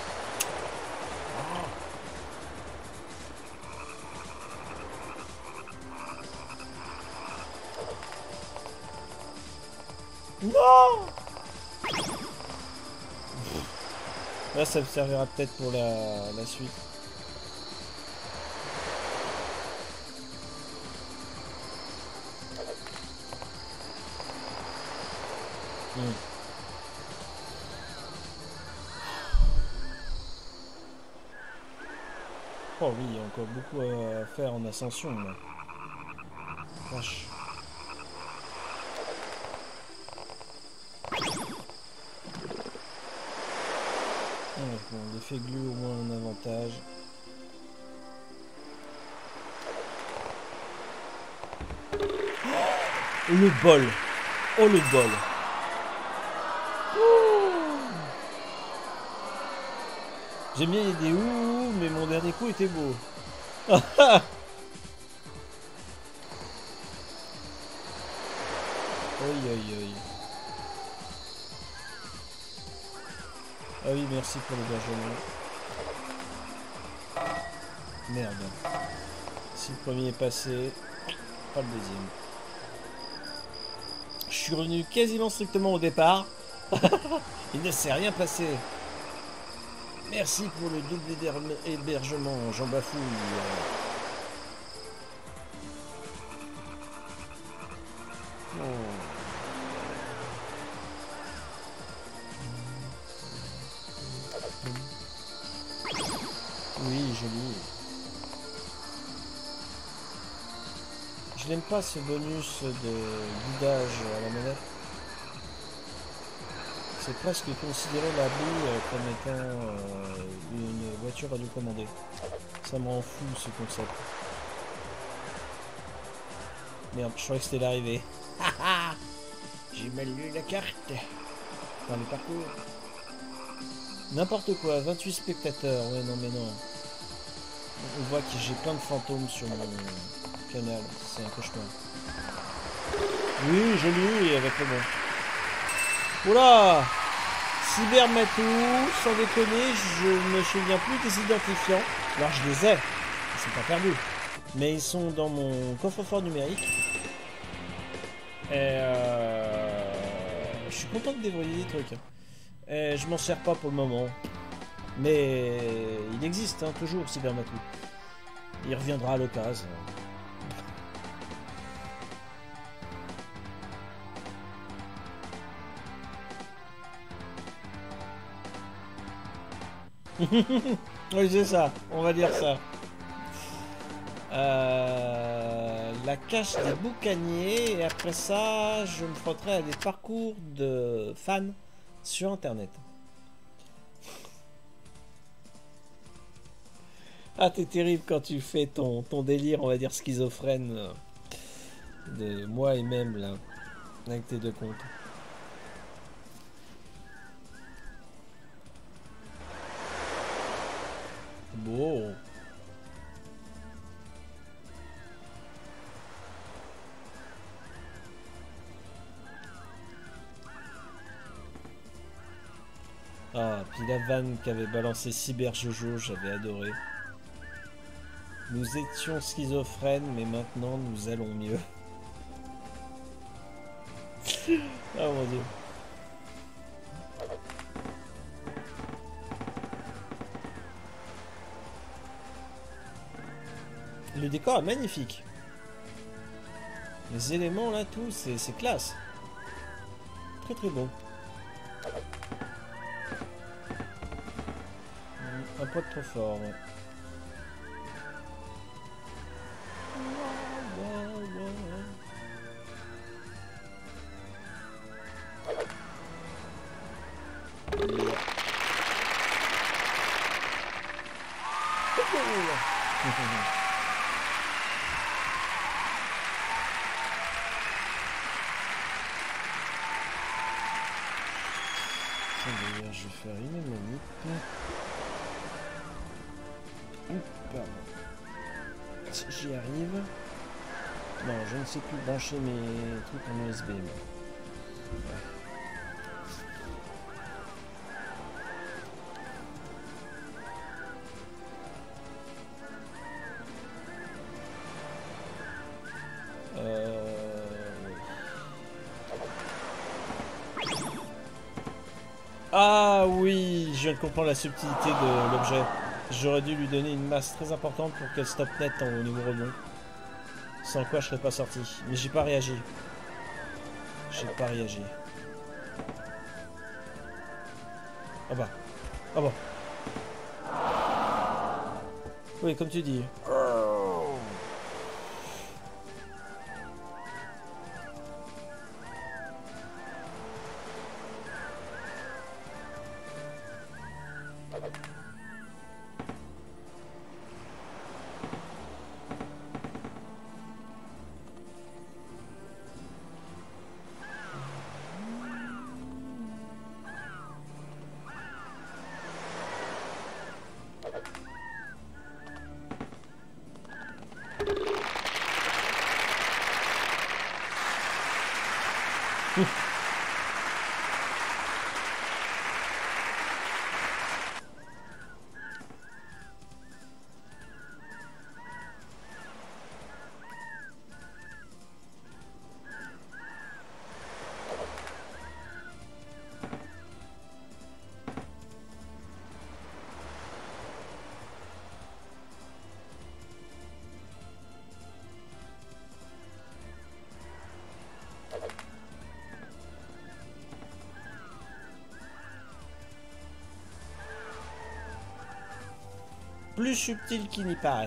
Non! Là, ça me servira peut-être pour la suite. Oh oui, il y a encore beaucoup à faire en ascension là. Vache. Ouais, bon, l'effet glue au moins un avantage. Oh, le bol. Oh le bol. J'aime bien les ouh, mais mon dernier coup était beau. Aïe aïe aïe. Ah oui, merci pour l'hébergement. Merde. Si le premier est passé, pas le deuxième. Je suis revenu quasiment strictement au départ. Il ne s'est rien passé. Merci pour le double hébergement, Jean Bafouille. Oui, joli. Je n'aime pas ce bonus de guidage à la manette. C'est presque considéré la bille comme étant une voiture radiocommandée. Ça me rend fou ce concept. Merde, je croyais que c'était l'arrivée. J'ai mal lu la carte. Enfin, le parcours. N'importe quoi, 28 spectateurs. Ouais, non, mais non. On voit que j'ai plein de fantômes sur mon canal. C'est un cauchemar. Oui, joli, avec le bon. Oula! Cybermatou, sans déconner, je me souviens plus des identifiants. Alors je les ai, ils sont pas perdus. Mais ils sont dans mon coffre-fort numérique. Et je suis content de débrouiller des trucs. Je m'en sers pas pour le moment. Mais il existe, hein, toujours, Cybermatou. Il reviendra à l'occasion. Oui, c'est ça, on va dire ça. La cache des boucaniers, et après ça, je me frotterai à des parcours de fans sur internet. Ah, t'es terrible quand tu fais ton délire, on va dire schizophrène, de moi et même là, avec tes deux comptes. Bon. Ah, puis la vanne qu'avait balancé Cyber Jojo, j'avais adoré. Nous étions schizophrènes, mais maintenant nous allons mieux. Ah mon dieu. Le décor est magnifique. Les éléments là, tout, c'est classe. Très très beau. Un poids trop fort. Ouais. D'ailleurs, je vais faire une manip. Pardon. Si j'y arrive. Non, je ne sais plus brancher mes trucs en USB. Mais... ouais. Ah oui, je viens de comprendre la subtilité de l'objet. J'aurais dû lui donner une masse très importante pour qu'elle stoppe net au niveau rebond. Sans quoi je serais pas sorti. Mais j'ai pas réagi. J'ai pas réagi. Ah bah. Ah bah. Oui, comme tu dis. Plus subtil qu'il n'y paraît.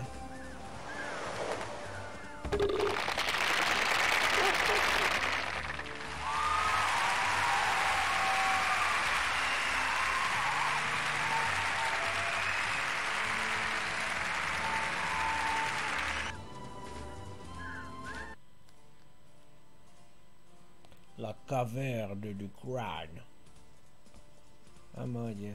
La caverne du crâne. Ah mon dieu.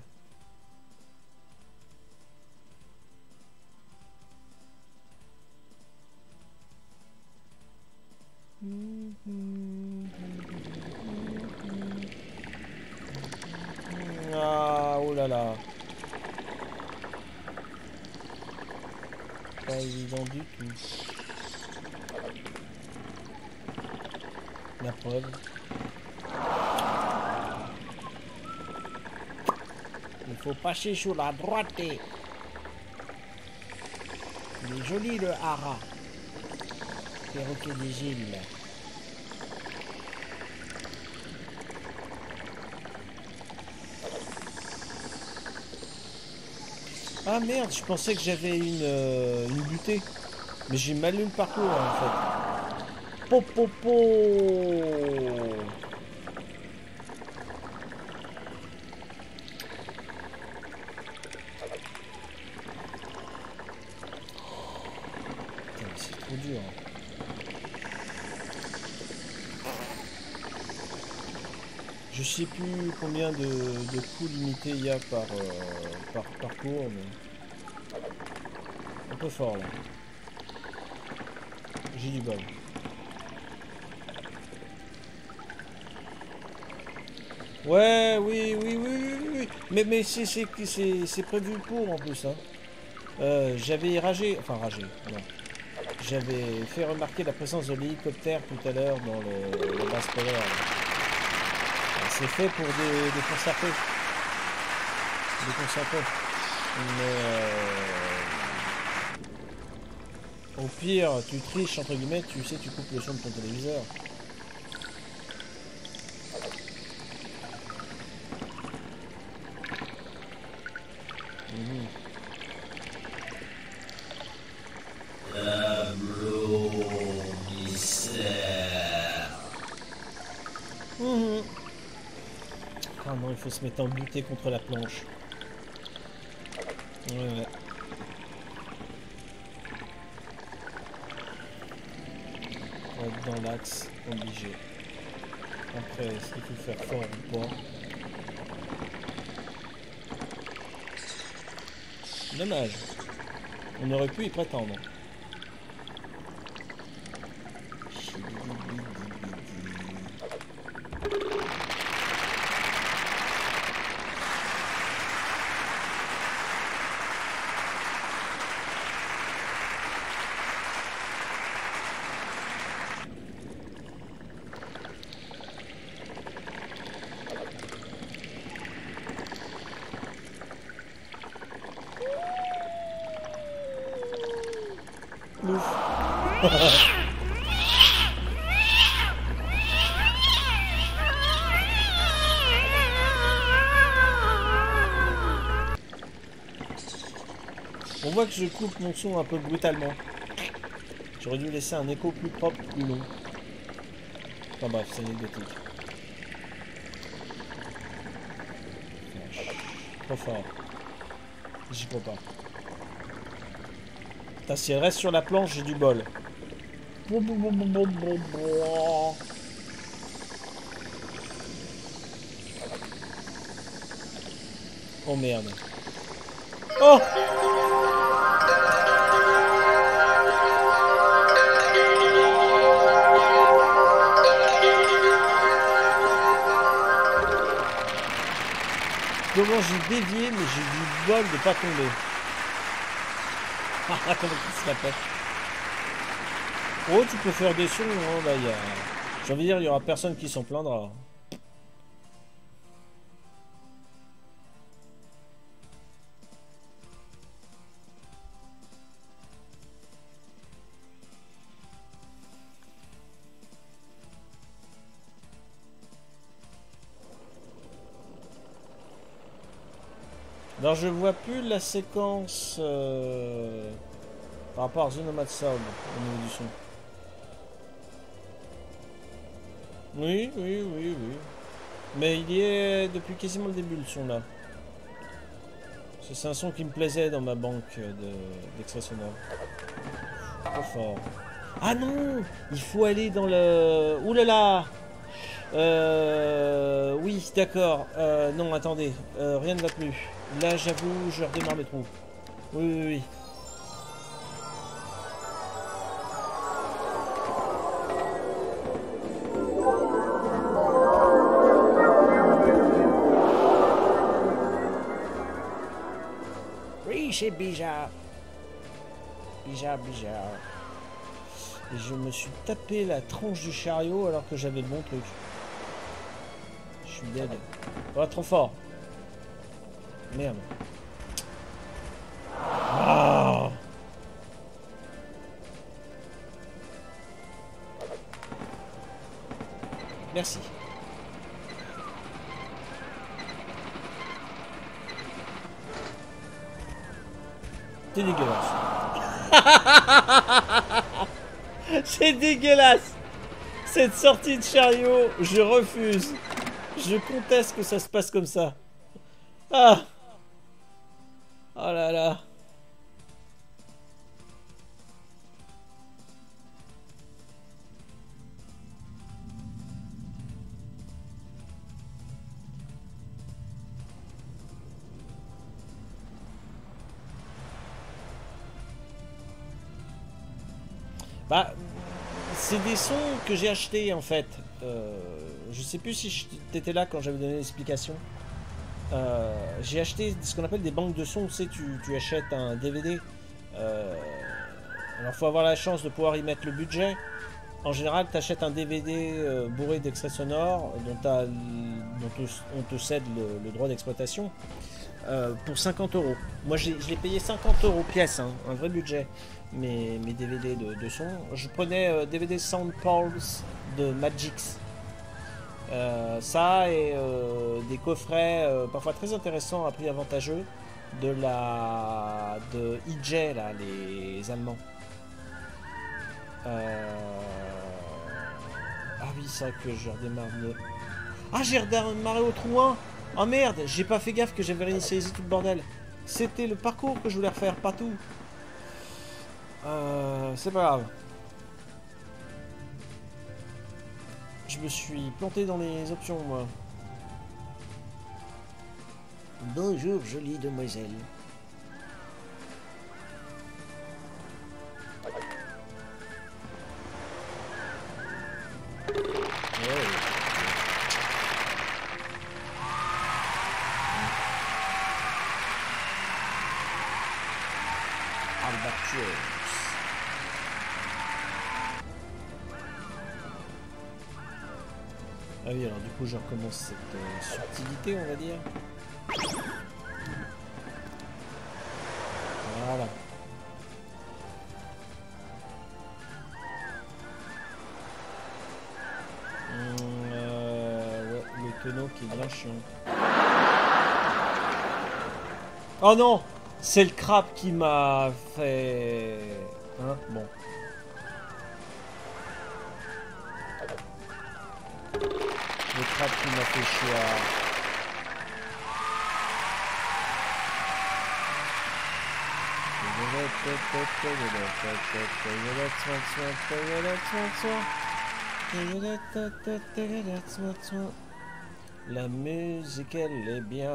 Ah, oh là là. Pas évident du tout. La preuve. faut passer sur la droite. Il est joli le hara. Perroquet des îles. Ah merde, je pensais que j'avais une butée. Mais j'ai mal lu le parcours en fait. Popopo. C'est trop dur. Je sais plus combien de coups limités il y a par parcours, mais un peu fort là. J'ai du bol. Ouais, oui. Mais c'est prévu pour en plus. Hein. J'avais ragé, enfin ragé, non. J'avais fait remarquer la présence de l'hélicoptère tout à l'heure dans le base polaire. C'est fait pour déconcerter. Mais au pire, tu triches entre guillemets, tu sais, tu coupes le son de ton téléviseur. Ah non, il faut se mettre en butée contre la planche. Ouais. On va être dans l'axe, obligé. Après, est-ce qu'il faut faire fort ou pas? Dommage. On aurait pu y prétendre. On voit que je coupe mon son un peu brutalement. J'aurais dû laisser un écho plus propre, plus long. Enfin bref, c'est anecdotique. Trop fort. J'y crois pas. Putain, si elle reste sur la planche, j'ai du bol. Oh merde. Oh! Comment j'ai dévié, mais j'ai du bol de pas tomber. Ah, comment il se la pète. Oh, tu peux faire des sons, hein, là, j'ai envie de dire, il y aura personne qui s'en plaindra. Alors je vois plus la séquence par rapport à The Nomad Sound au niveau du son. Oui. Mais il y est depuis quasiment le début le son là. C'est un son qui me plaisait dans ma banque d'extrait sonore. Trop fort. Ah non! Il faut aller dans le... Ouh là là! Oui, d'accord. Non, attendez. Rien ne va plus. Là, j'avoue, je redémarre le trou. Oui. Oui, c'est bizarre. Bizarre. Et je me suis tapé la tronche du chariot alors que j'avais le bon truc. Je suis dead. Oh, trop fort. Merde. Ah. Merci. C'est dégueulasse. C'est dégueulasse. Cette sortie de chariot, je refuse. Je conteste que ça se passe comme ça. Ah. Oh là là. Bah, c'est des sons que j'ai achetés en fait. Je sais plus si t'étais là quand j'avais donné l'explication. J'ai acheté ce qu'on appelle des banques de sons. Tu sais, tu achètes un DVD. Alors, faut avoir la chance de pouvoir y mettre le budget. En général, tu achètes un DVD bourré d'extraits sonores dont on te cède le droit d'exploitation pour 50 €. Moi, je l'ai payé 50 € pièce, hein, un vrai budget. Mes DVD de son. Je prenais DVD Sound Pulse de Magix. Ça et des coffrets parfois très intéressants à prix avantageux de EJ, là, les Allemands. Ah oui, c'est vrai que je redémarre le... Ah, j'ai redémarré au trou 1. Oh merde, j'ai pas fait gaffe que j'avais réinitialisé tout le bordel. C'était le parcours que je voulais refaire, pas tout. C'est pas grave. Je me suis planté dans les options, moi. Bonjour, jolie demoiselle. Ouais. Albatross. Ah oui, alors du coup je recommence cette subtilité, on va dire. Voilà. Ouais, le tonneau qui est bien chiant. Oh non! C'est le crabe qui m'a fait... Hein? Bon. Le crabe qui m'a fait chier à... La musique, elle est bien.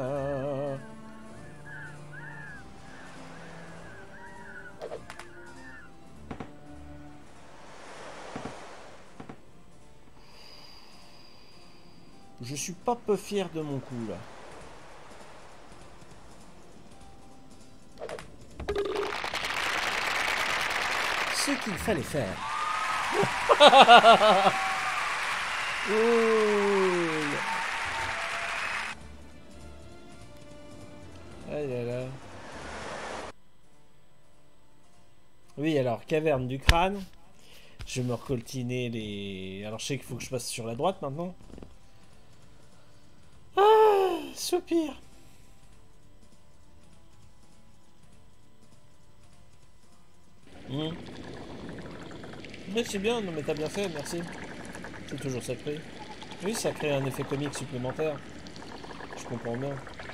Je suis pas peu fier de mon coup là. Ce qu'il fallait faire. Ouh. Ah là là. Oui, alors, caverne du crâne. Je vais me recoltiner les... Alors, je sais qu'il faut que je passe sur la droite maintenant. Ah, soupir. Mais c'est bien, non mais t'as bien fait, merci. C'est toujours sacré. Oui, ça crée un effet comique supplémentaire. Je comprends bien.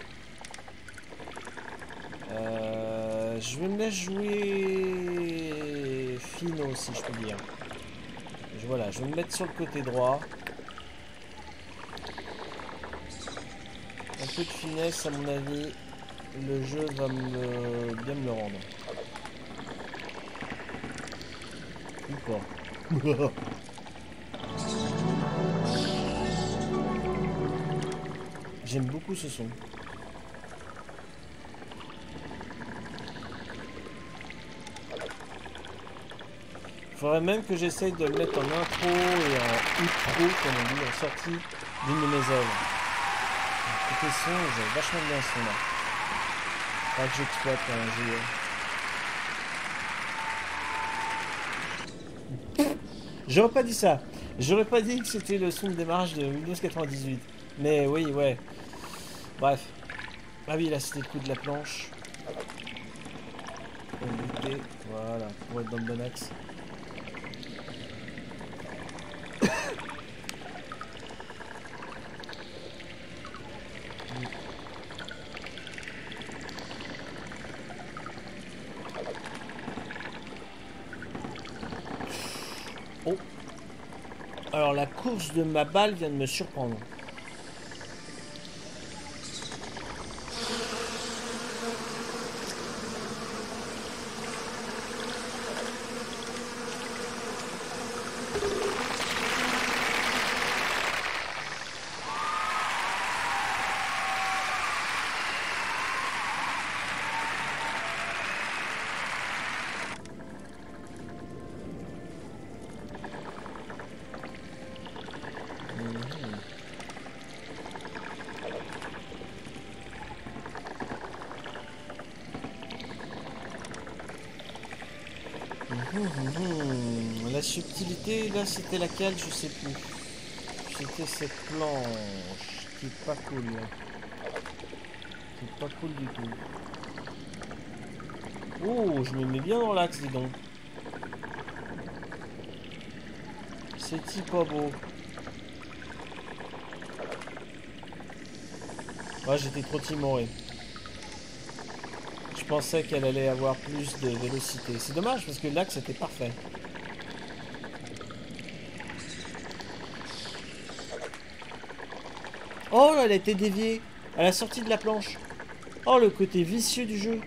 Je vais me laisser jouer Fino, si je peux dire. Voilà, je vais me mettre sur le côté droit. Un peu de finesse, à mon avis, le jeu va bien me le rendre. Ou pas. J'aime beaucoup ce son. Il faudrait même que j'essaye de le mettre en intro et en outro, comme on dit, en sortie d'une de mes œuvres. Côté son, j'aime vachement bien ce son là. Faudra que j'exploite quand j'ai... J'aurais pas dit ça. J'aurais pas dit que c'était le son de démarrage de Windows 98. Mais oui, ouais. Bref. Ah oui, là c'était le coup de la planche. Pour buter. Voilà, pour être dans le bon axe. Oh. Alors la course de ma balle vient de me surprendre. La subtilité, là c'était laquelle, je sais plus. C'était cette planche qui est pas cool. Qui est pas cool du tout. Oh, je me mets bien dans l'axe, dis donc. C'est-il pas beau? Ouais, j'étais trop timoré. Je pensais qu'elle allait avoir plus de vélocité. C'est dommage parce que l'axe était parfait. Oh là, elle a été déviée à la sortie de la planche. Oh, le côté vicieux du jeu.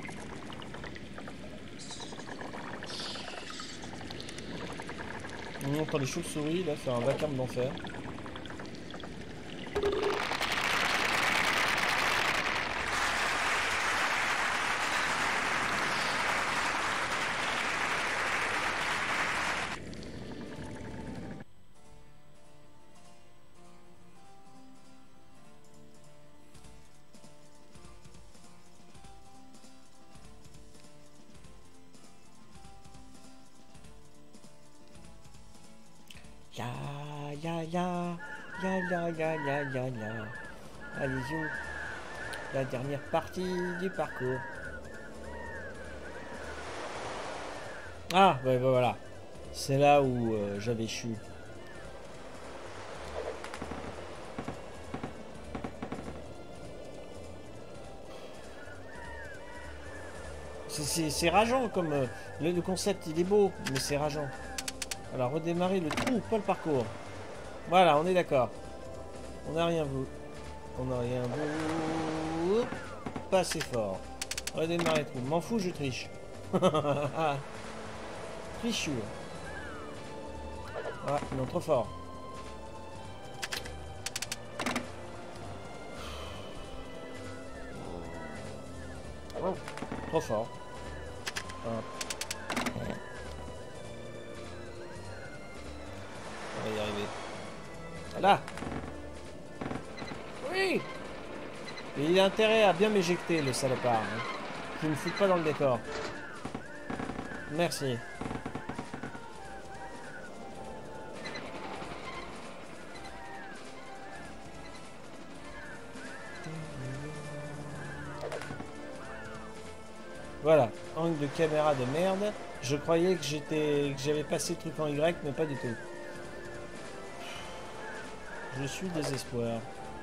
On entend les chauves-souris là faire un vacarme d'enfer. Allez, you. La dernière partie du parcours. Ah, ouais, voilà. C'est là où j'avais échoué. C'est rageant comme... le concept, il est beau, mais c'est rageant. Alors, redémarrer le trou, pas le parcours. Voilà, on est d'accord. On n'a rien vu. On n'a rien vu. Pas assez fort. Redémarrer le trou. M'en fous, je triche. Trichou. Ah, non, trop fort. Oh, trop fort. Ah. On va y arriver. Voilà. Oui. Et il a intérêt à bien m'éjecter, le salopard. Hein, qui me fout pas dans le décor. Merci. Voilà, angle de caméra de merde. Je croyais que j'avais passé le truc en Y, mais pas du tout. Je suis désespoir.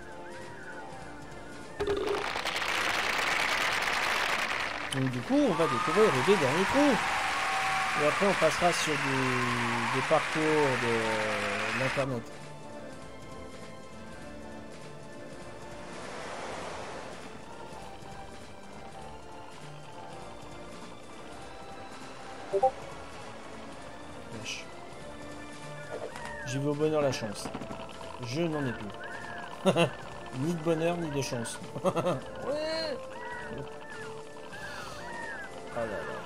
Donc du coup, on va découvrir les deux derniers trous. Et après, on passera sur des parcours de l'internet. J'y vais au bonheur la chance. Je n'en ai plus. Ni de bonheur, ni de chance. Ouais. Oh là là.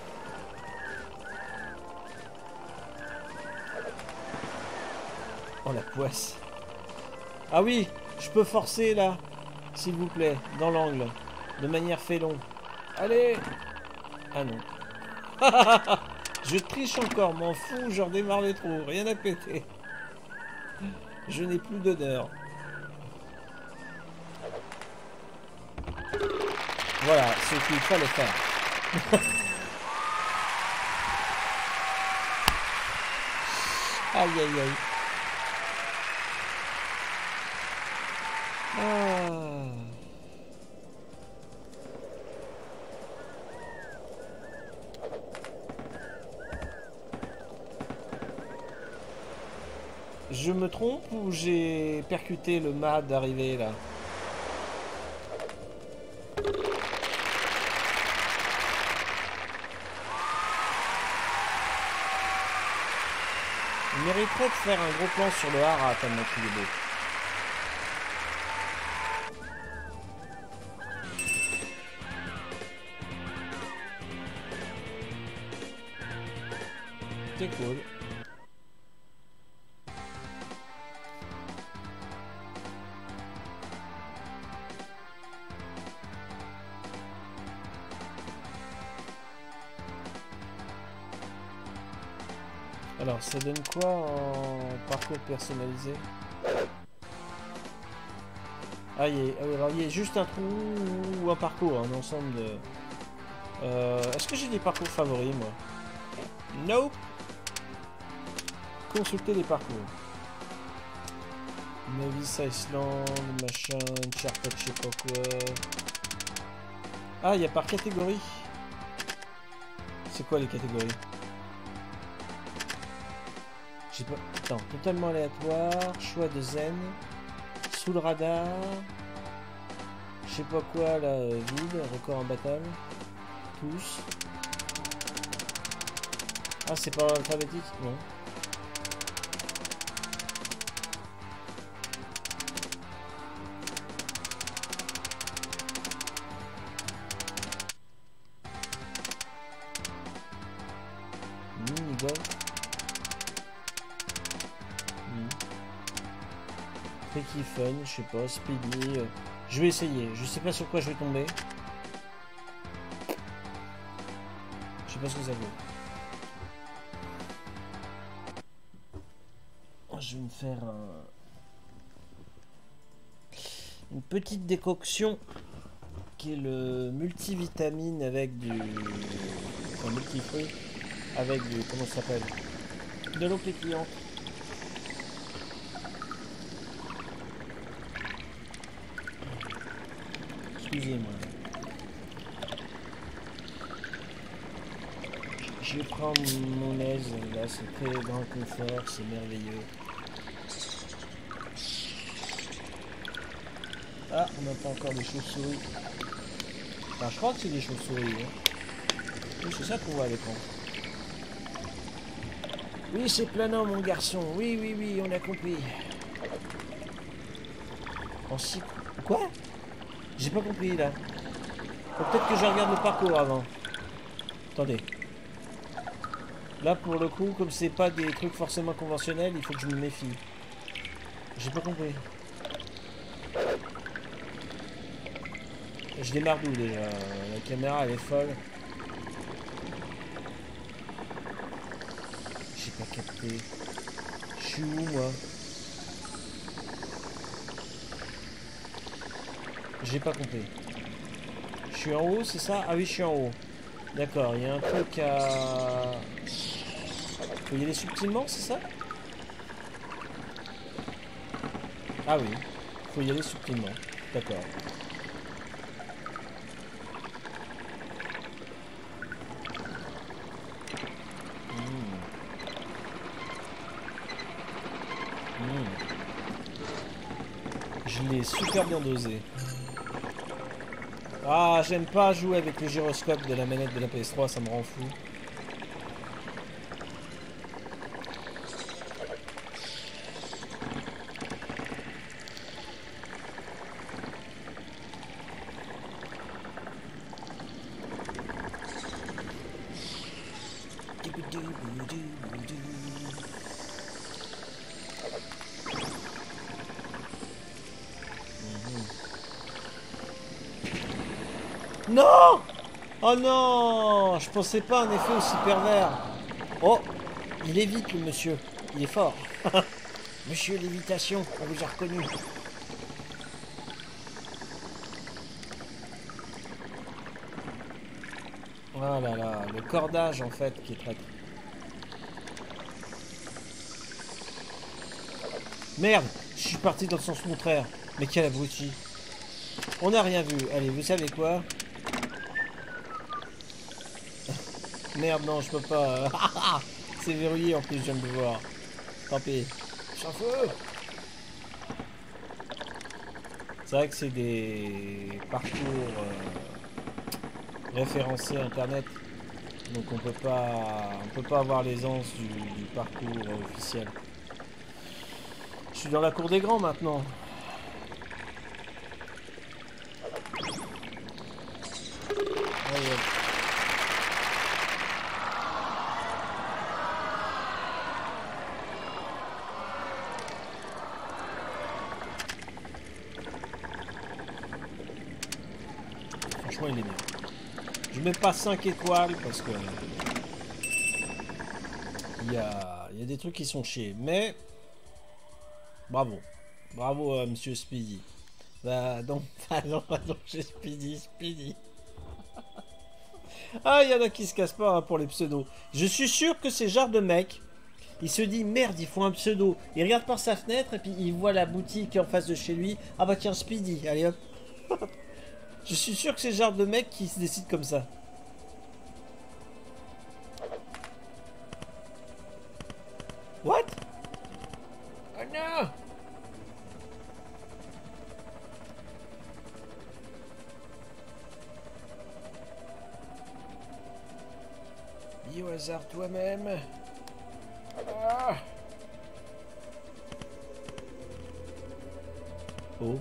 Oh la poisse. Ah oui, je peux forcer là, s'il vous plaît, dans l'angle, de manière félon. Allez. Ah non. Je triche encore, m'en fous, j'en démarre les trous. Rien à péter. Je n'ai plus d'odeur. Voilà, ce qu'il fallait faire. Aïe aïe aïe. Ah. Je me trompe ou j'ai percuté le mât d'arrivée là? Il mériterait de faire un gros plan sur le Hara tellement qu'il est beau. C'est cool. Alors, ça donne quoi en parcours personnalisé? Ah, alors, il y a juste un trou ou un parcours, un ensemble de... Est-ce que j'ai des parcours favoris, moi? Nope. Consulter les parcours. Novice Iceland, machin, Uncharted, je sais pas quoi. Ah, il y a par catégorie. C'est quoi les catégories? J'ai pas... Attends, totalement aléatoire, choix de zen, sous le radar, je sais pas quoi là, vide, record en battle, tous. Ah, c'est pas alphabétique? Non. Mini-golf. Tricky fun, je sais pas, speedy. Je vais essayer. Je sais pas sur quoi je vais tomber. Je sais pas ce que ça vaut. Je vais me faire une petite décoction qui est le multivitamine avec du... Enfin, multifruit avec du... Comment ça s'appelle? De l'eau pétillante. Excusez-moi. Je vais prendre mon aise, là c'est très grand confort, c'est merveilleux. Ah, on entend encore des chauves-souris. Enfin, je crois que c'est des chauves-souris. Hein. Oui, c'est ça qu'on voit à l'écran. Oui, c'est planant, mon garçon. Oui, oui, oui, on a compris. En six... Quoi? J'ai pas compris, là. Faut peut-être que je regarde le parcours avant. Attendez. Là, pour le coup, comme c'est pas des trucs forcément conventionnels, il faut que je me méfie. J'ai pas compris. Je démarre d'où, déjà? La caméra, elle est folle. J'ai pas capté. Je suis où, moi? J'ai pas compris. Je suis en haut, c'est ça? Ah oui, je suis en haut. D'accord, il y a un truc à... Faut y aller subtilement, c'est ça? Ah oui, faut y aller subtilement. D'accord. Je l'ai super bien dosé. Ah, j'aime pas jouer avec le gyroscope de la manette de la PS3, ça me rend fou. Non! Oh non, je pensais pas un effet aussi pervers. Oh, il évite le monsieur. Il est fort. Monsieur Lévitation, on vous a reconnu. Oh là là, le cordage en fait qui est traître. Merde, je suis parti dans le sens contraire. Mais quel abruti. On n'a rien vu. Allez, vous savez quoi? Merde, non, je peux pas. C'est verrouillé en plus, je viens de le voir. Tant pis. Sans feu. C'est vrai que c'est des parcours référencés internet. Donc on peut pas avoir l'aisance du parcours officiel. Je suis dans la cour des grands maintenant. Allez, hop. Franchement, il est bien. Je mets pas 5 étoiles parce que il y a des trucs qui sont chiés. Mais bravo. Bravo à Monsieur Speedy. Bah non, pardon, j'ai Speedy. Ah, il y en a qui se cassent pas hein, pour les pseudos. Je suis sûr que ces genres de mecs, il se dit merde, il faut un pseudo. Il regarde par sa fenêtre et puis il voit la boutique en face de chez lui. Ah bah tiens, Speedy, allez hop. Je suis sûr que c'est le genre de mec qui se décide comme ça. What? Oh non! Dis au hasard toi-même. Ah. Oh.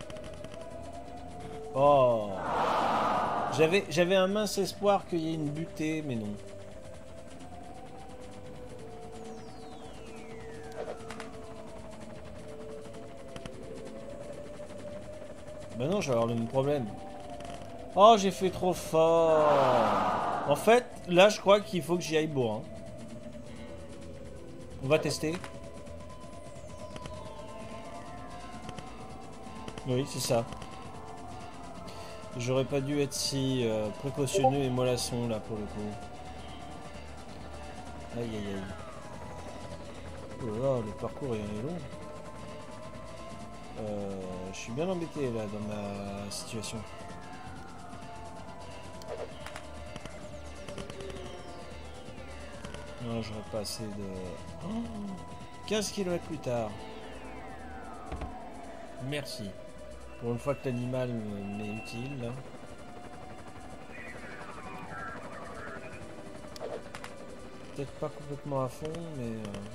Oh. J'avais un mince espoir qu'il y ait une butée, mais non. Ben non, je vais avoir le même problème. Oh, j'ai fait trop fort. En fait, là, je crois qu'il faut que j'y aille bourrin. On va tester. Oui, c'est ça. J'aurais pas dû être si précautionneux et mollasson là pour le coup. Aïe aïe aïe. Oh là là, le parcours est long. Je suis bien embêté là dans ma situation. Non, j'aurais pas assez de... Oh, 15 km plus tard. Merci. Pour une fois que l'animal m'est utile, là. Peut-être pas complètement à fond, mais...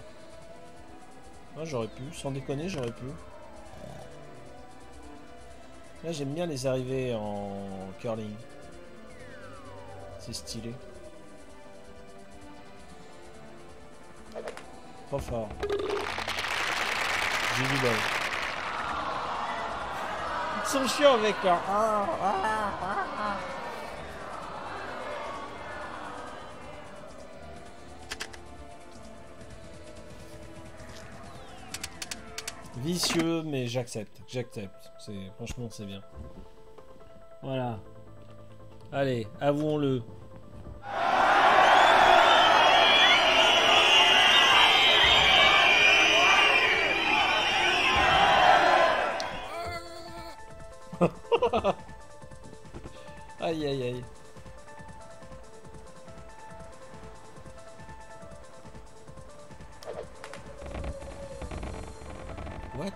Ah, j'aurais pu. Sans déconner, j'aurais pu. Là, j'aime bien les arrivées en curling. C'est stylé. Trop fort. J'ai du bol. Ils sont chiants avec leur... Vicieux, mais j'accepte. Franchement, c'est bien. Voilà. Allez, avouons-le. Aïe aïe aïe. What?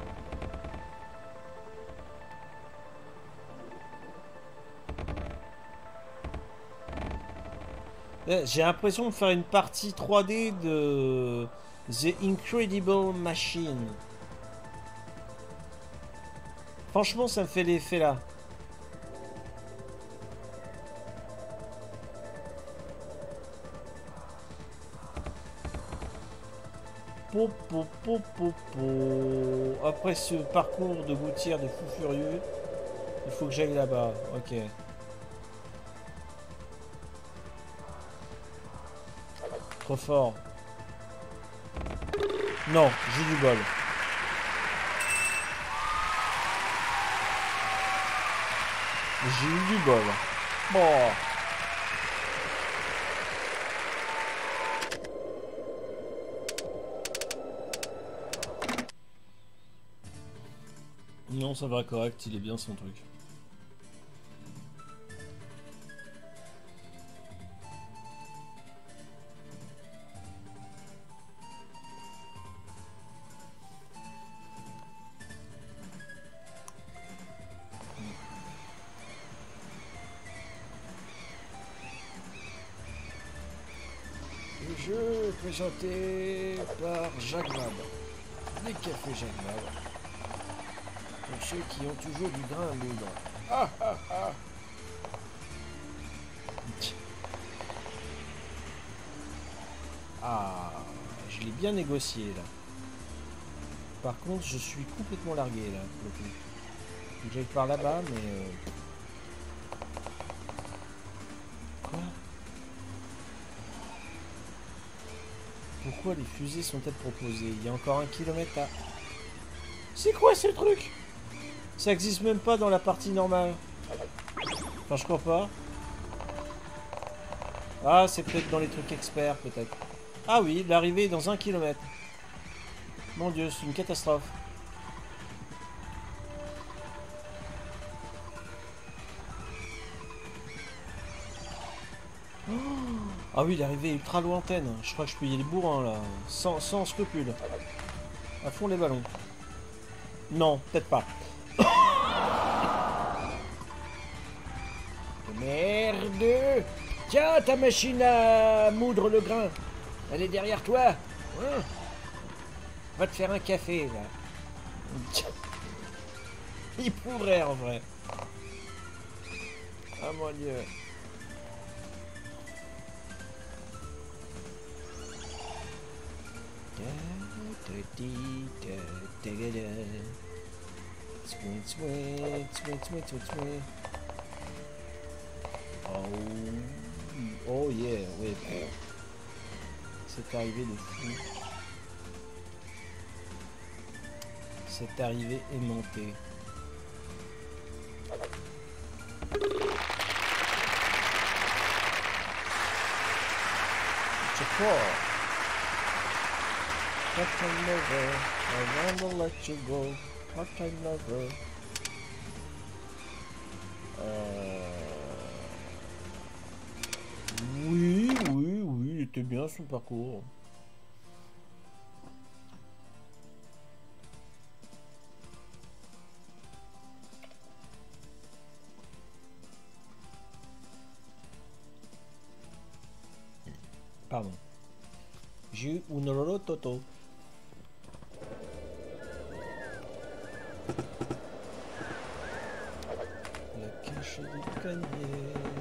J'ai l'impression de faire une partie 3D de The Incredible Machine. Franchement, ça me fait l'effet là. Après ce parcours de gouttière de fou furieux, il faut que j'aille là-bas. Ok. Trop fort. Non, j'ai du bol. J'ai eu du bol. Bon. Non, ça va correct, il est bien son truc. Le jeu présenté par Jacques Vabre. Les cafés Jacques Vabre. Pour ceux qui ont toujours du grain à moudre. Ah ah ah. Ah, je l'ai bien négocié là. Par contre, je suis complètement largué là. Pour le coup. Faut que j'aille par là-bas, mais... Quoi? Pourquoi les fusées sont-elles proposées? Il y a encore 1 kilomètre à... C'est quoi ce truc? Ça existe même pas dans la partie normale. Enfin, je crois pas. Ah, c'est peut-être dans les trucs experts, peut-être. Ah oui, l'arrivée est dans 1 kilomètre. Mon Dieu, c'est une catastrophe. Oh, ah oui, l'arrivée est ultra lointaine. Je crois que je peux y aller bourrin, là. Sans scrupule. À fond les ballons. Non, peut-être pas. Merde! Tiens, ta machine à moudre le grain. Elle est derrière toi. Hein? Va te faire un café, là. Il pourrait, en vrai. Ah, mon Dieu. Oh yeah, ouais. C'est arrivé de fou. Cette arrivée aimantée. C'est fort. Part-time lover, I wanna let you go. Part-time lover. Oui, il était bien son parcours. Pardon. J'ai eu un lolo toto. La cache du panier.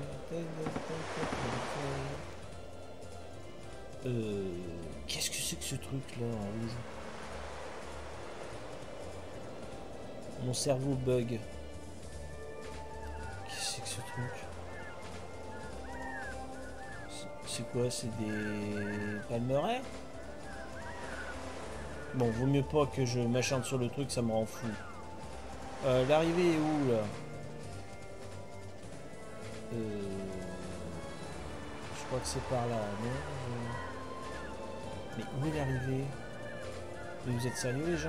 Qu'est-ce que c'est que ce truc là en rouge? Mon cerveau bug. Qu'est-ce que c'est que ce truc? C'est quoi? C'est des palmeraies? Bon, vaut mieux pas que je m'acharne sur le truc, ça me rend fou. L'arrivée est où là? Je crois que c'est par là, non? Mais où est l'arrivée? Mais vous êtes sérieux les gens?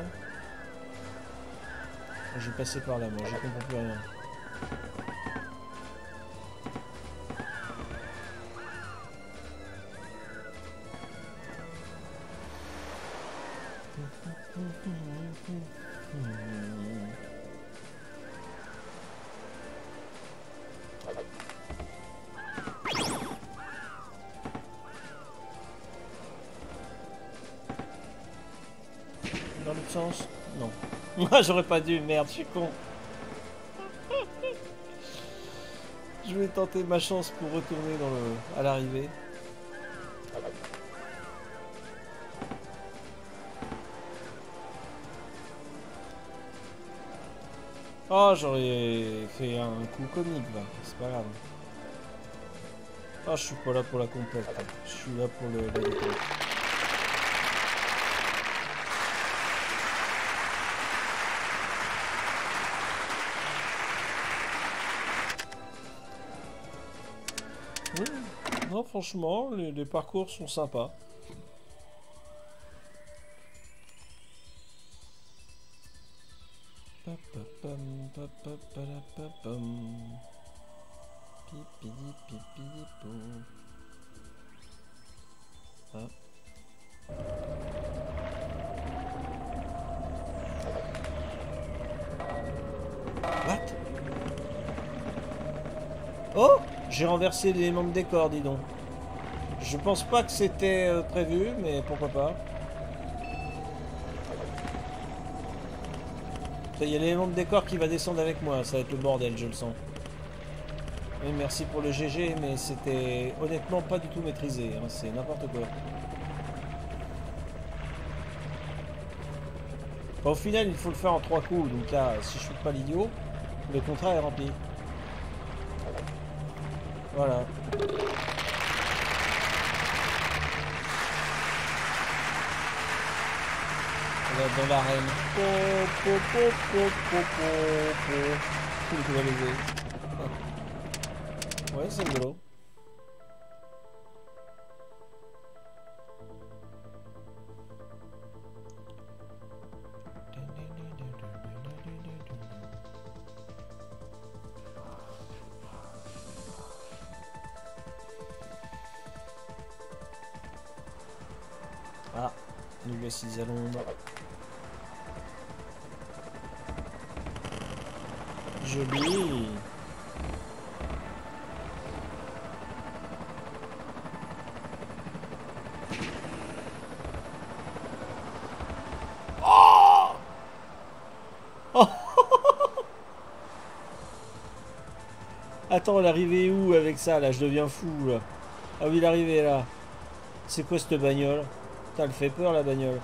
Je vais passer par là, moi, je comprends plus rien. Dans l'autre sens? Non. Moi j'aurais pas dû, merde, je suis con. Je vais tenter ma chance pour retourner dans à l'arrivée. Oh, j'aurais fait un coup comique, là. C'est pas grave. Ah, je suis pas là pour la compète. Je suis là pour la détente. Non, franchement, les parcours sont sympas. Ah. What? Oh! J'ai renversé l'élément de décor, dis donc. Je pense pas que c'était prévu, mais pourquoi pas. Il y a l'élément de décor qui va descendre avec moi, ça va être le bordel, je le sens. Oui, merci pour le GG, mais c'était honnêtement pas du tout maîtrisé, hein, c'est n'importe quoi. Bon, au final, il faut le faire en 3 coups, donc là, si je suis pas l'idiot, le contrat est rempli. Voilà. Dans l'arène. Ouais, c'est rigolo. Ah, nous voici à Londres. Joli. Oh, oh. Attends, l'arrivée où avec ça là? Je deviens fou là. Ah oui, l'arrivée là. C'est quoi cette bagnole? Putain, elle fait peur la bagnole.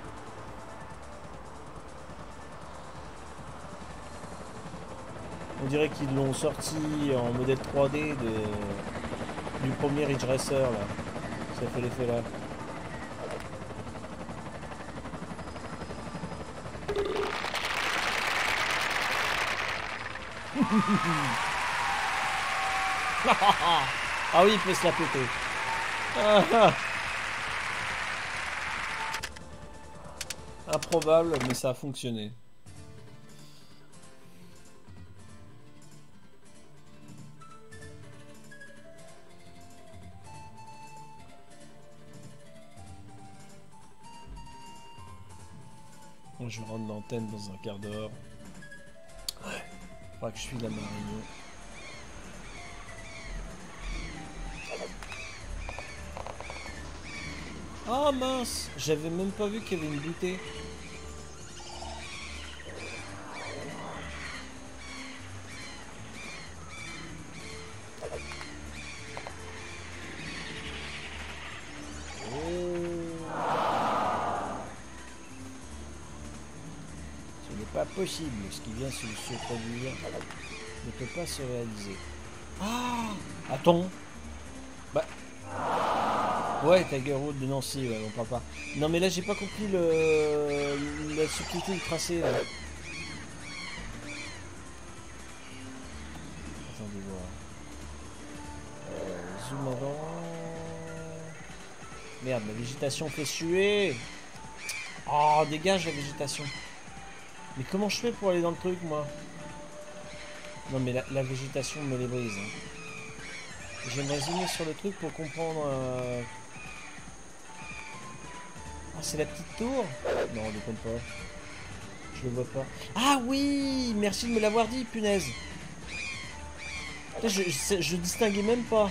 On dirait qu'ils l'ont sorti en modèle 3D du premier Ridge Racer là. Ça fait l'effet là. Ah oui, il peut se la péter. Improbable, mais ça a fonctionné. Je rentre l'antenne dans un quart d'heure. Ouais. Faudra que je suive la marine. Oh mince, j'avais même pas vu qu'il y avait une bouteille. Possible, ce qui vient se produire ne peut pas se réaliser. Ah, attends. Bah. Ouais, Tiger Road de Nancy, ouais, on parle pas. Non mais là j'ai pas compris la subtilité du tracé là. Attendez voir. Zoom avant. Merde, la végétation fait suer. Oh, dégage la végétation. Mais comment je fais pour aller dans le truc, moi? Non, mais la végétation me les brise. Hein. J'aimerais zoomer sur le truc pour comprendre... Ah, c'est la petite tour? Non, on déconne pas. Je le vois pas. Ah oui! Merci de me l'avoir dit, punaise! Je distinguais même pas.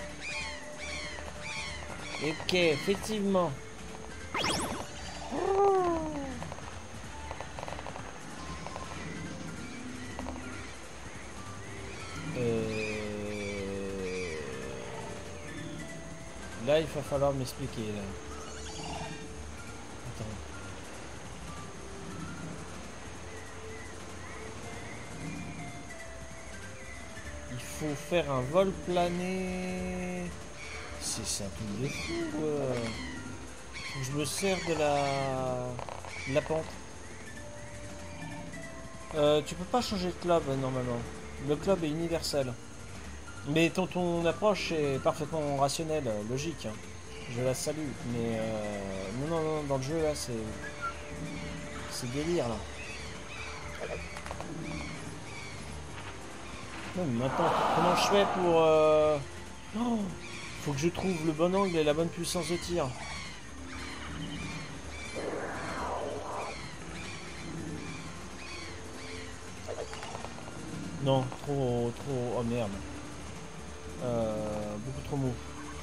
Ok, effectivement. Là, il va falloir m'expliquer. Attends. Il faut faire un vol plané. c'est un truc de fou. Faut que je me sers de la pente. Tu peux pas changer de club normalement. Le club est universel. Mais ton approche est parfaitement rationnelle, logique. Hein. Je la salue. Mais non, dans le jeu là, c'est délire là. Non, mais maintenant, comment je fais pour... Oh, faut que je trouve le bon angle et la bonne puissance de tir. Non, trop... Oh merde. Beaucoup trop mou.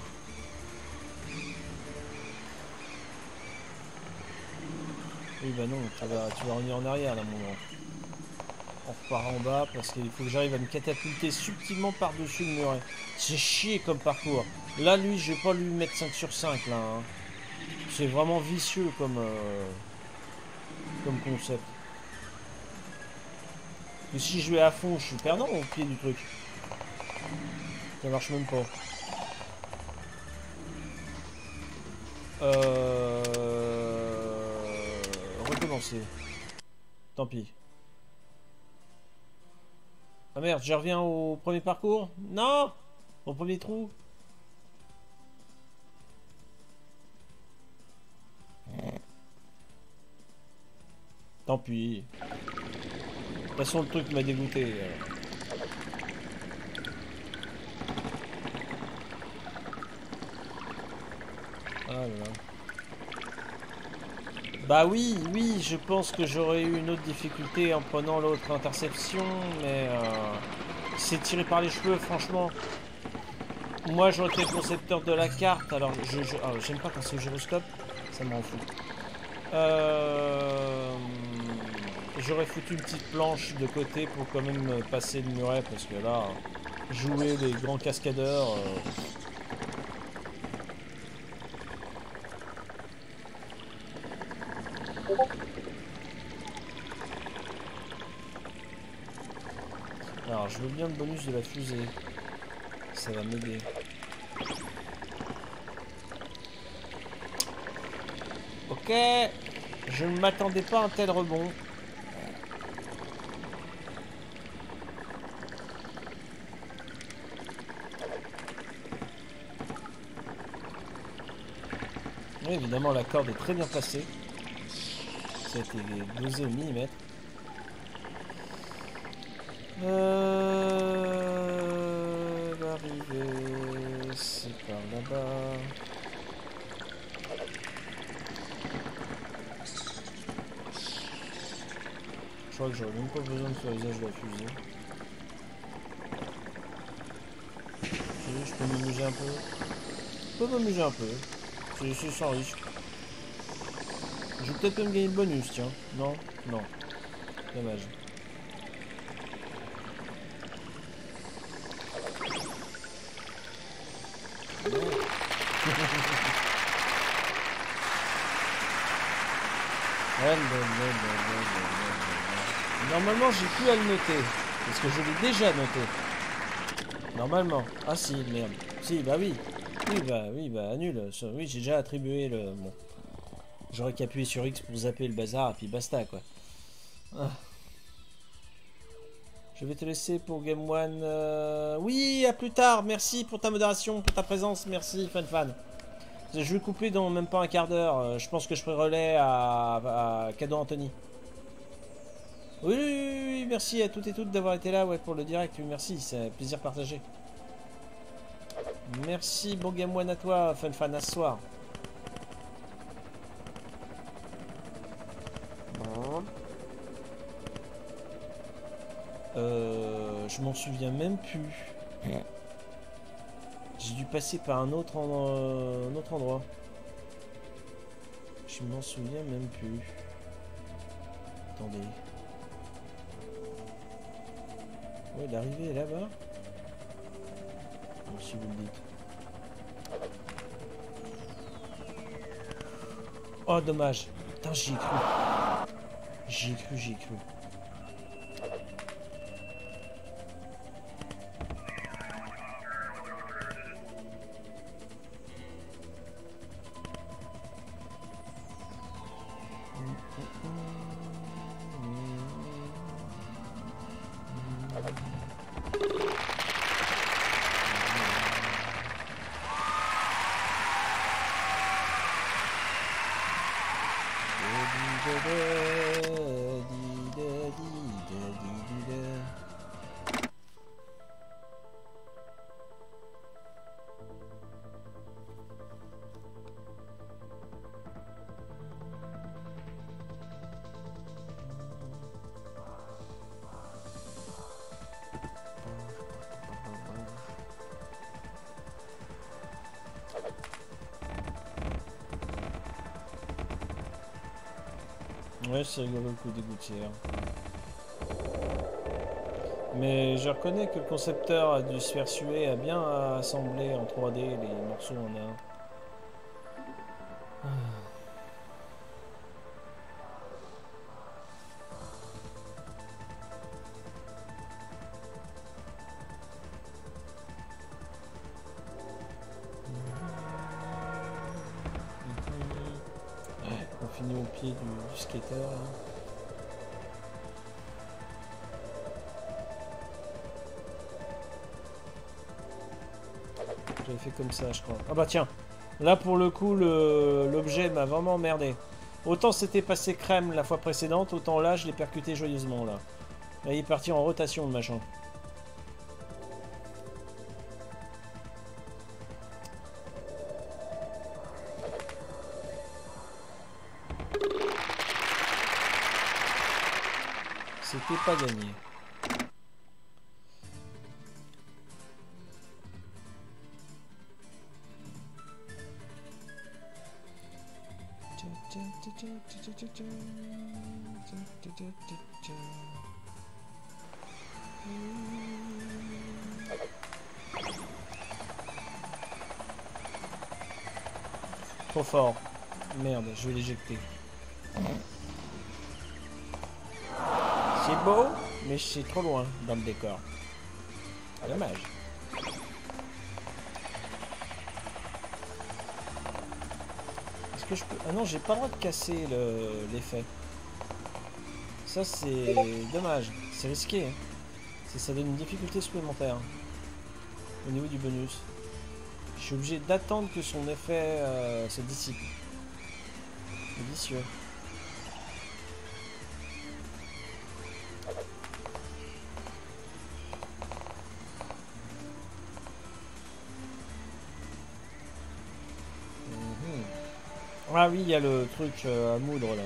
Oui bah non, tu vas revenir en arrière là mon moment. On repart en bas parce qu'il faut que j'arrive à me catapulter subtilement par-dessus le muret. C'est chier comme parcours. Là, lui, je vais pas lui mettre 5 sur 5 là. Hein. C'est vraiment vicieux comme concept. Et si je vais à fond, je suis perdant au pied du truc. Ça marche même pas. Recommencer. Tant pis. Ah merde, je reviens au premier parcours? Non! Au premier trou? Tant pis. De toute façon, le truc m'a dégoûté. Ah là là. Bah oui, je pense que j'aurais eu une autre difficulté en prenant l'autre interception, mais c'est tiré par les cheveux, franchement. Moi, j'aurais été le concepteur de la carte, alors j'aime pas quand c'est au gyroscope, ça m'en fout. J'aurais foutu une petite planche de côté pour quand même passer le muret, parce que là, jouer les grands cascadeurs... Alors, je veux bien le bonus de la fusée. Ça va m'aider. Ok. Je ne m'attendais pas à un tel rebond. Oui, évidemment, la corde est très bien placée. Ça a été dosé au millimètre. L'arrivée, c'est par là-bas. Je crois que j'aurais même pas besoin de faire usage de la fusée. Je peux m'amuser un peu. Je peux m'amuser un peu. C'est sans risque. Je vais peut-être me gagner le bonus, tiens. Non? Non. Dommage. Normalement, j'ai plus à le noter. Parce que je l'ai déjà noté. Normalement. Ah si, merde. Si, bah oui. Oui, bah nul. Oui, j'ai déjà attribué le... Bon. J'aurais qu'à appuyer sur X pour zapper le bazar et puis basta, quoi. Ah. Je vais te laisser pour Game One. Oui, à plus tard. Merci pour ta modération, pour ta présence. Merci, fan. Je vais couper dans même pas un quart d'heure. Je pense que je ferai relais à Cadeau Anthony. Oui, merci à toutes et toutes d'avoir été là pour le direct. Merci, c'est un plaisir partagé. Merci, bon Game One à toi, fan, à ce soir. Je m'en souviens même plus. J'ai dû passer par un autre endroit. Je m'en souviens même plus. Attendez. Ouais, l'arrivée est là-bas. Bon, si vous le dites. Oh, dommage. Putain, j'y ai cru. J'y ai cru. Ouais, c'est rigolo le coup des gouttières. Mais je reconnais que le concepteur a dû se faire suer à bien assembler en 3D les morceaux en un. On finit au pied du skater. Là. J'avais fait comme ça, je crois. Ah bah tiens, là pour le coup, l'objet m'a vraiment emmerdé. Autant c'était passé crème la fois précédente, autant là je l'ai percuté joyeusement là. Là il est parti en rotation le machin. C'était pas gagné. Trop fort. Merde, je vais l'éjecter. C'est beau, mais c'est trop loin dans le décor. Dommage. Est-ce que je peux... Ah non, j'ai pas le droit de casser l'effet. Ça, c'est dommage. C'est risqué. Hein. Ça donne une difficulté supplémentaire. Au niveau du bonus. Je suis obligé d'attendre que son effet se dissipe. C'est vicieux. Ah oui, il y a le truc à moudre là.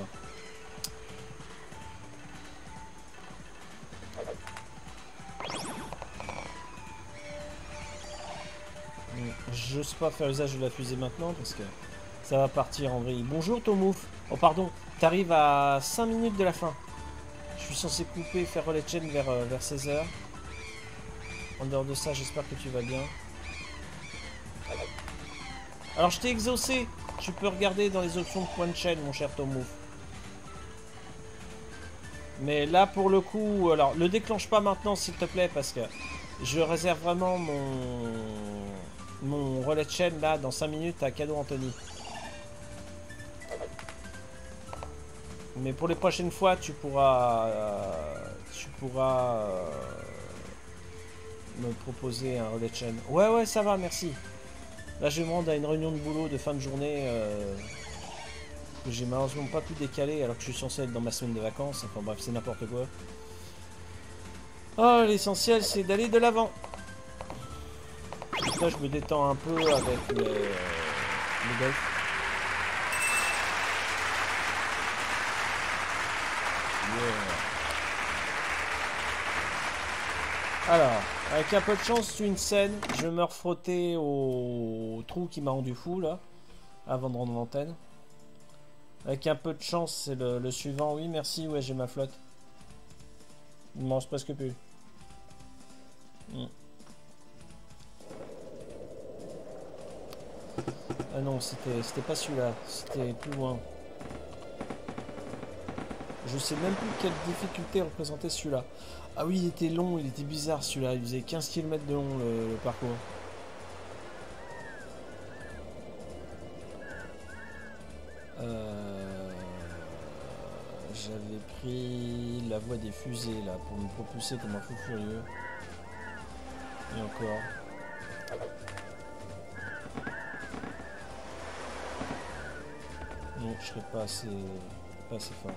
J'ose pas faire usage de la fusée maintenant parce que ça va partir en vrille. Bonjour Tomouf. Oh pardon, t'arrives à 5 minutes de la fin. Je suis censé couper, faire relais de chaîne vers 16h. En dehors de ça, j'espère que tu vas bien. Alors je t'ai exaucé. Tu peux regarder dans les options de point de chaîne, mon cher Tomouf. Mais là, pour le coup, alors, le déclenche pas maintenant, s'il te plaît, parce que je réserve vraiment mon relais de chaîne, là, dans 5 minutes, à Cadeau Anthony. Mais pour les prochaines fois, tu pourras me proposer un relais de chaîne. Ouais, ça va, merci. Là, je vais me rendre à une réunion de boulot de fin de journée que j'ai malheureusement pas pu décaler alors que je suis censé être dans ma semaine de vacances. Enfin bref, c'est n'importe quoi. Oh, l'essentiel, c'est d'aller de l'avant. Là, je me détends un peu avec le golf. Yeah. Alors, avec un peu de chance, sur une scène, je vais me refrotter au trou qui m'a rendu fou là, avant de rendre l'antenne. Avec un peu de chance, c'est le suivant. Oui, merci, ouais, j'ai ma flotte. Il ne mange presque plus. Ah non, c'était pas celui-là, c'était plus loin. Je sais même plus quelle difficulté représentait celui-là. Ah oui, il était long, il était bizarre celui-là. Il faisait 15 km de long le parcours. J'avais pris la voie des fusées là pour me propulser comme un fou furieux. Et encore. Non, je serais pas assez... pas assez fort.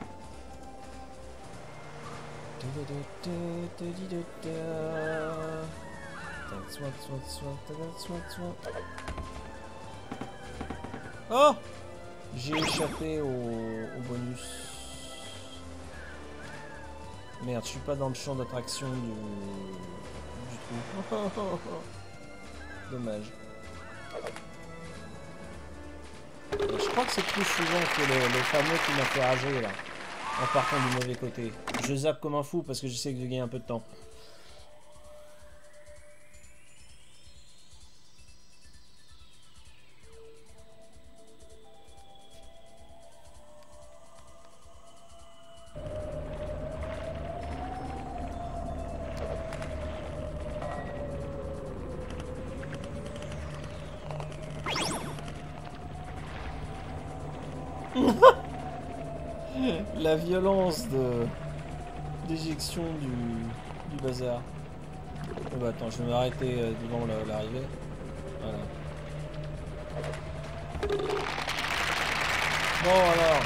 Oh! J'ai échappé au bonus. Merde, je suis pas dans le champ d'attraction du trou. Dommage. Je crois que c'est plus souvent que le fameux qui m'a fait rager là. En partant du mauvais côté. Je zappe comme un fou parce que j'essaie de gagner un peu de temps. La violence d'éjection du bazar. Oh bah attends, je vais m'arrêter devant l'arrivée. Voilà. Bon alors.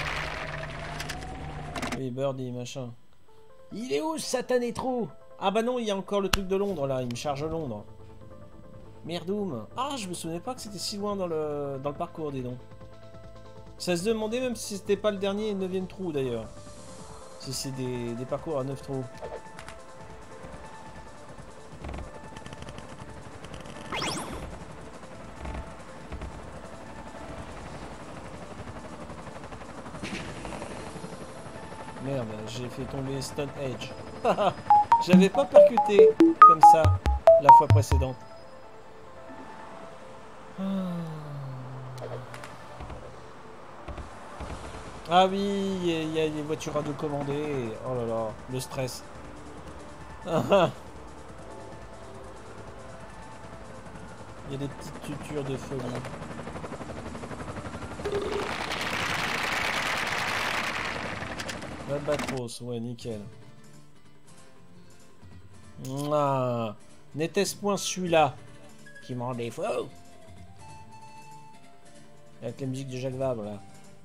Oui, Birdie, machin. Il est où ce satané trou? Ah bah non, il y a encore le truc de Londres là, il me charge Londres. Merdoum. Ah, je me souvenais pas que c'était si loin dans le parcours, dis donc. Ça se demandait même si c'était pas le dernier et le 9e trou d'ailleurs. Si c'est des parcours à 9 trous. Merde, j'ai fait tomber Stone Edge. J'avais pas percuté comme ça la fois précédente. Ah oui, il y a des voitures à deux commander. Oh là là, le stress. Il y a des petites tutures de folie. Albatros, ouais, nickel. Ah, n'était-ce point celui-là qui m'en défaut? Avec la musique de Jacques Vabre, là.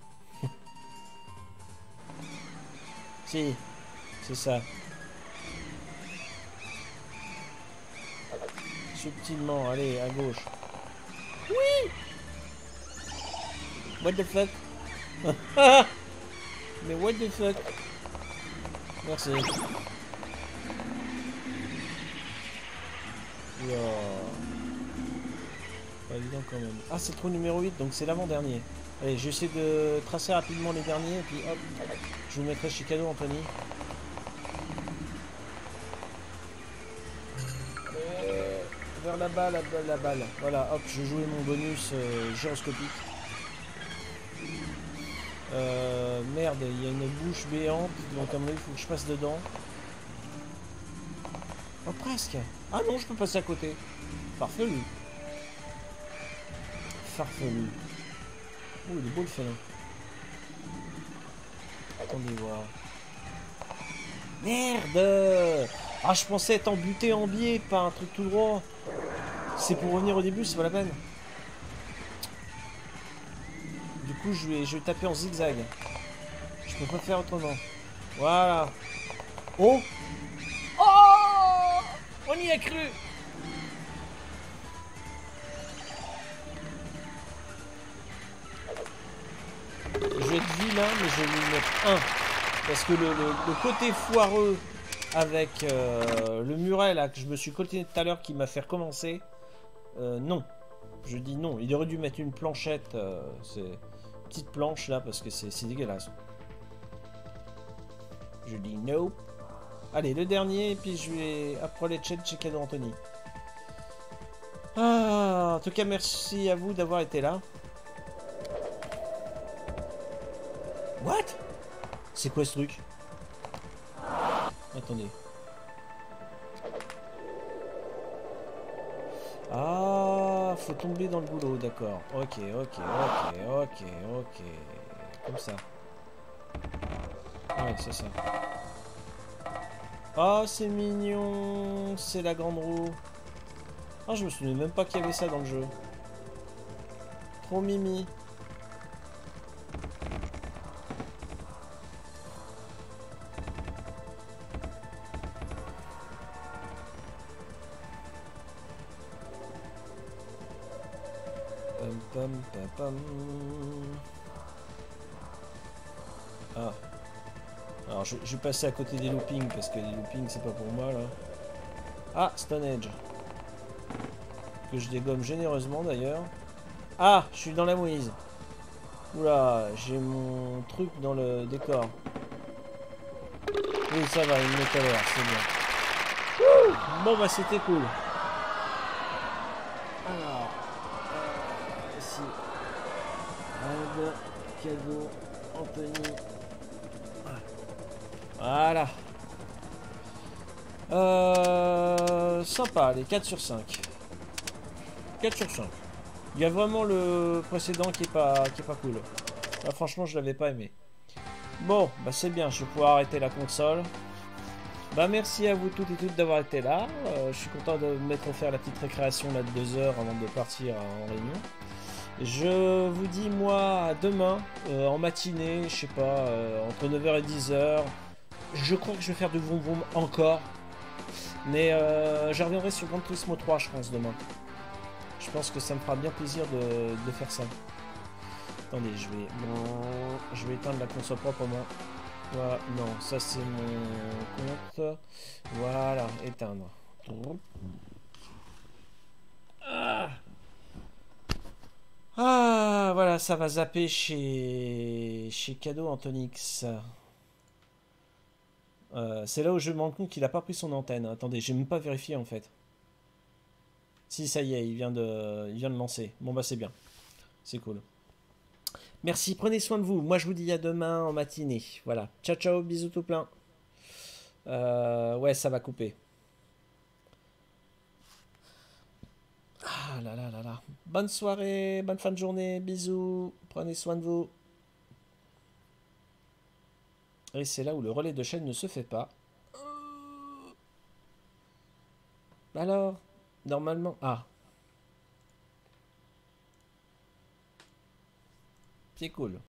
Si, c'est ça. Subtilement, allez, à gauche. Oui! What the fuck? Mais what the fuck? Merci. Wow. Pas évident quand même. Ah, c'est trou numéro 8, donc c'est l'avant-dernier. Allez, j'essaie de tracer rapidement les derniers, et puis hop, je vous mettrai chez Cadeau, Anthony. Vers la balle, la balle. Voilà, hop, je jouais mon bonus gyroscopique. Merde, il y a une bouche béante, donc à mon avis, il faut que je passe dedans. Oh, presque. Ah non, je peux passer à côté. Farfelu. Farfelu. Oh, il est beau le félin. Attendez voir. Merde! Ah, je pensais être embuté en biais, pas un truc tout droit. C'est pour revenir au début, c'est pas la peine. Du coup, je vais taper en zigzag. Je peux pas faire autrement. Voilà. Oh! Oh! On y a cru! Je vais être vilain, mais je vais lui mettre 1. Parce que le côté foireux avec le muret là que je me suis coltiné tout à l'heure qui m'a fait recommencer, non. Je dis non. Il aurait dû mettre une planchette, petite planche là, parce que c'est dégueulasse. Je dis no. Allez, le dernier, et puis je vais après les chats chez Cadeau Anthony. Ah, en tout cas, merci à vous d'avoir été là. What? C'est quoi ce truc? Attendez. Ah, faut tomber dans le boulot, d'accord. Ok. Comme ça. Ouais, c'est ça. Oh, c'est mignon. C'est la grande roue. Ah, je me souvenais même pas qu'il y avait ça dans le jeu. Trop mimi. pam, pam, pam. Ah. Alors je vais passer à côté des loopings parce que les loopings c'est pas pour moi là. Ah, Stone Age. Que je dégomme généreusement d'ailleurs. Ah, je suis dans la mouise. Oula, j'ai mon truc dans le décor. Oui, ça va, il me met tout à l'heure, c'est bien. Ouh, bon bah c'était cool. Alors, ici. Albert, cadeau, Anthony. Voilà. Sympa, les 4 sur 5. 4 sur 5. Il y a vraiment le précédent qui est pas cool. Là, franchement, je l'avais pas aimé. Bon, bah c'est bien, je vais pouvoir arrêter la console. Bah merci à vous toutes et toutes d'avoir été là. Je suis content de me mettre à faire la petite récréation là de 2 heures avant de partir en réunion. Je vous dis moi à demain en matinée, je sais pas, entre 9h et 10h. Je crois que je vais faire du vroom vroom encore. Mais je reviendrai sur Gran Turismo 3 je pense demain. Je pense que ça me fera bien plaisir de faire ça. Attendez, je vais éteindre la console proprement. Voilà, non, ça c'est mon compte. Voilà, éteindre. Ah, voilà, ça va zapper chez Cadeau Antonix. C'est là où je me rends compte qu'il a pas pris son antenne. Attendez, j'ai même pas vérifié en fait. Si, ça y est, il vient de lancer. Bon bah c'est bien. C'est cool. Merci, prenez soin de vous. Moi je vous dis à demain en matinée. Voilà. Ciao ciao, bisous tout plein. Ouais, ça va couper. Ah là là là là. Bonne soirée, bonne fin de journée, bisous. Prenez soin de vous. Et c'est là où le relais de chaîne ne se fait pas. Alors, normalement... Ah. C'est cool.